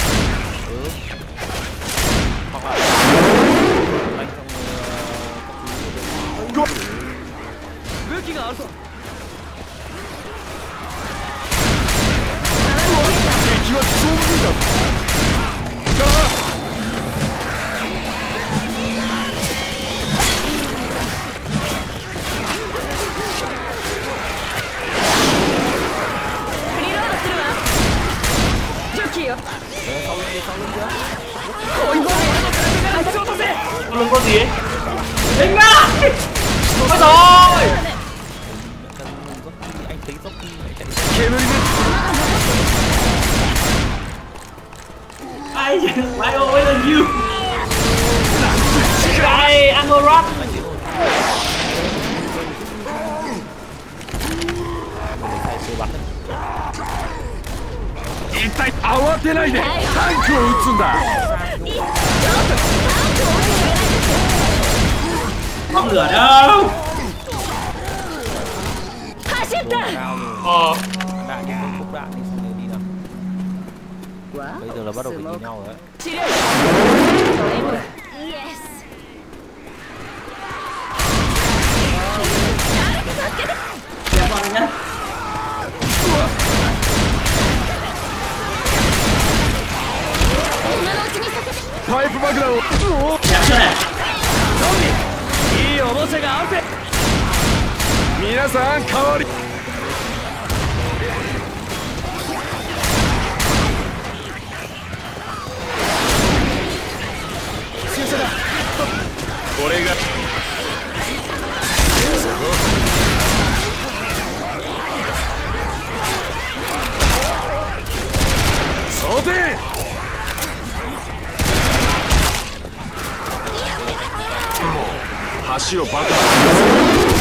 Lưng có gì ấy? Đánh ra. Ôi rồi. Anh thấy dốc đi. Ai why always on you? Đây, ammo rock. Itai, 慌てないでタンクを撃つんだ。 Không lửa đâu. Ờ. Đạn đi, khúc đạn đi, xong rồi đi nào. Bây giờ là bắt đầu phải nhìn nhau rồi đấy. Đẹp con nhá. Pipe 爆弾を。 Đẹp chưa này? いいおもちゃがあって皆さん代わり注射だこれが装填橋を爆破する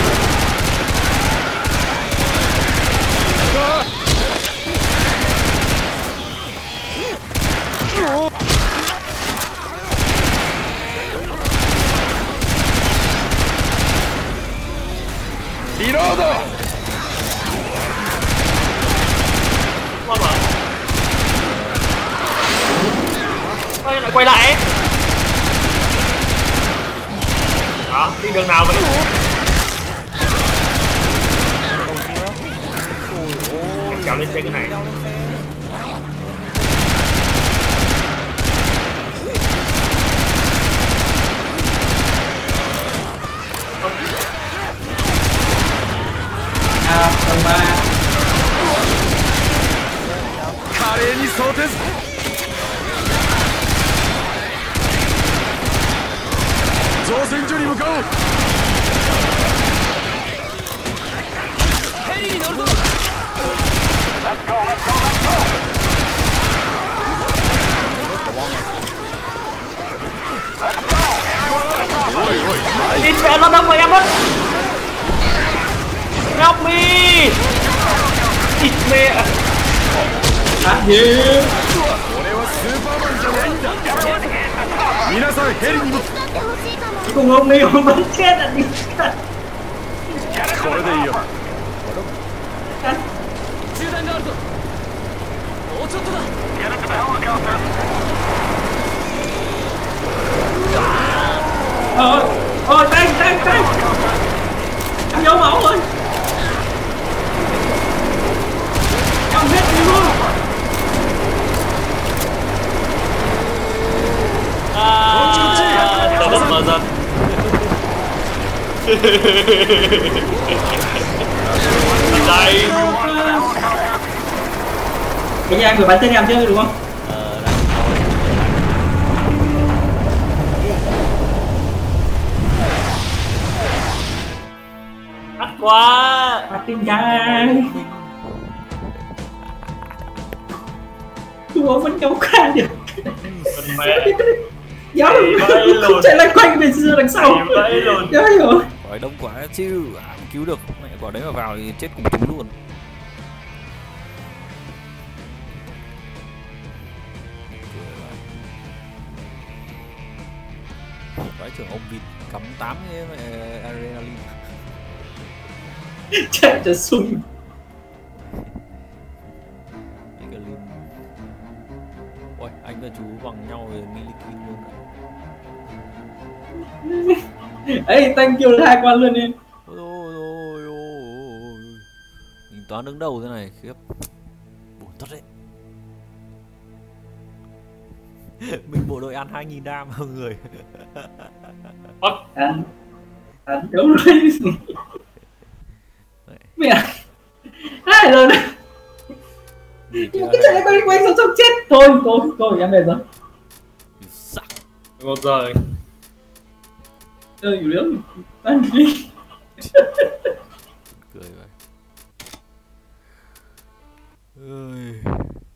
リロード Quay lại, quay lại. Đó, đi đường nào vậy? Em kéo lên trên cái này. À, tầng ba. 華麗に装填造船所に向かおうヘリに乗るぞおいおい Đi xe nó đâm vào em mất. Help me. Thịt mẹ. ác gì? 俺はスーパーマンじゃないんだ。皆さんヘリにも。 Cùng ông đi ông vẫn chết à đi. これでいいよ。 銃弾があるぞ。もうちょっとだ。 Ôi, ôi, tay, tay, tay. Anh vô máu rồi. Cầm hết đi luôn. À, đất mà dân. Đây. Bây giờ anh vừa bắn tên em chứ đúng không? Ác quá. Bắt tin trai. Chúa vẫn kéo qua được. Giáo không chạy lại quanh bên xưa đằng sau. Giáo rồi. Hỏi đông quá chứ, à, cứu được. Mẹ quả đấy mà vào thì chết cùng chúng luôn. Vãi trưởng ông vịt cắm tám cái adrenaline. Chạy cho sung. Ôi, anh và chú bằng nhau rồi Millikin luôn rồi. Ê, thank you hai quan luôn em. Ôi ôi ôi ôi. Nhìn Toán đứng đầu thế này, khiếp. Buồn thật đấy. Mình bộ đội ăn hai nghìn đam mọi người. Ăn. Ăn đúng rồi. Mẹ. Hai lần. Cái chạy quay quay xong xong chết. Thôi, thôi, thôi em về rồi. Một giờ. Chơi dù liễu. Ăn đi. Cười vậy. Ơi.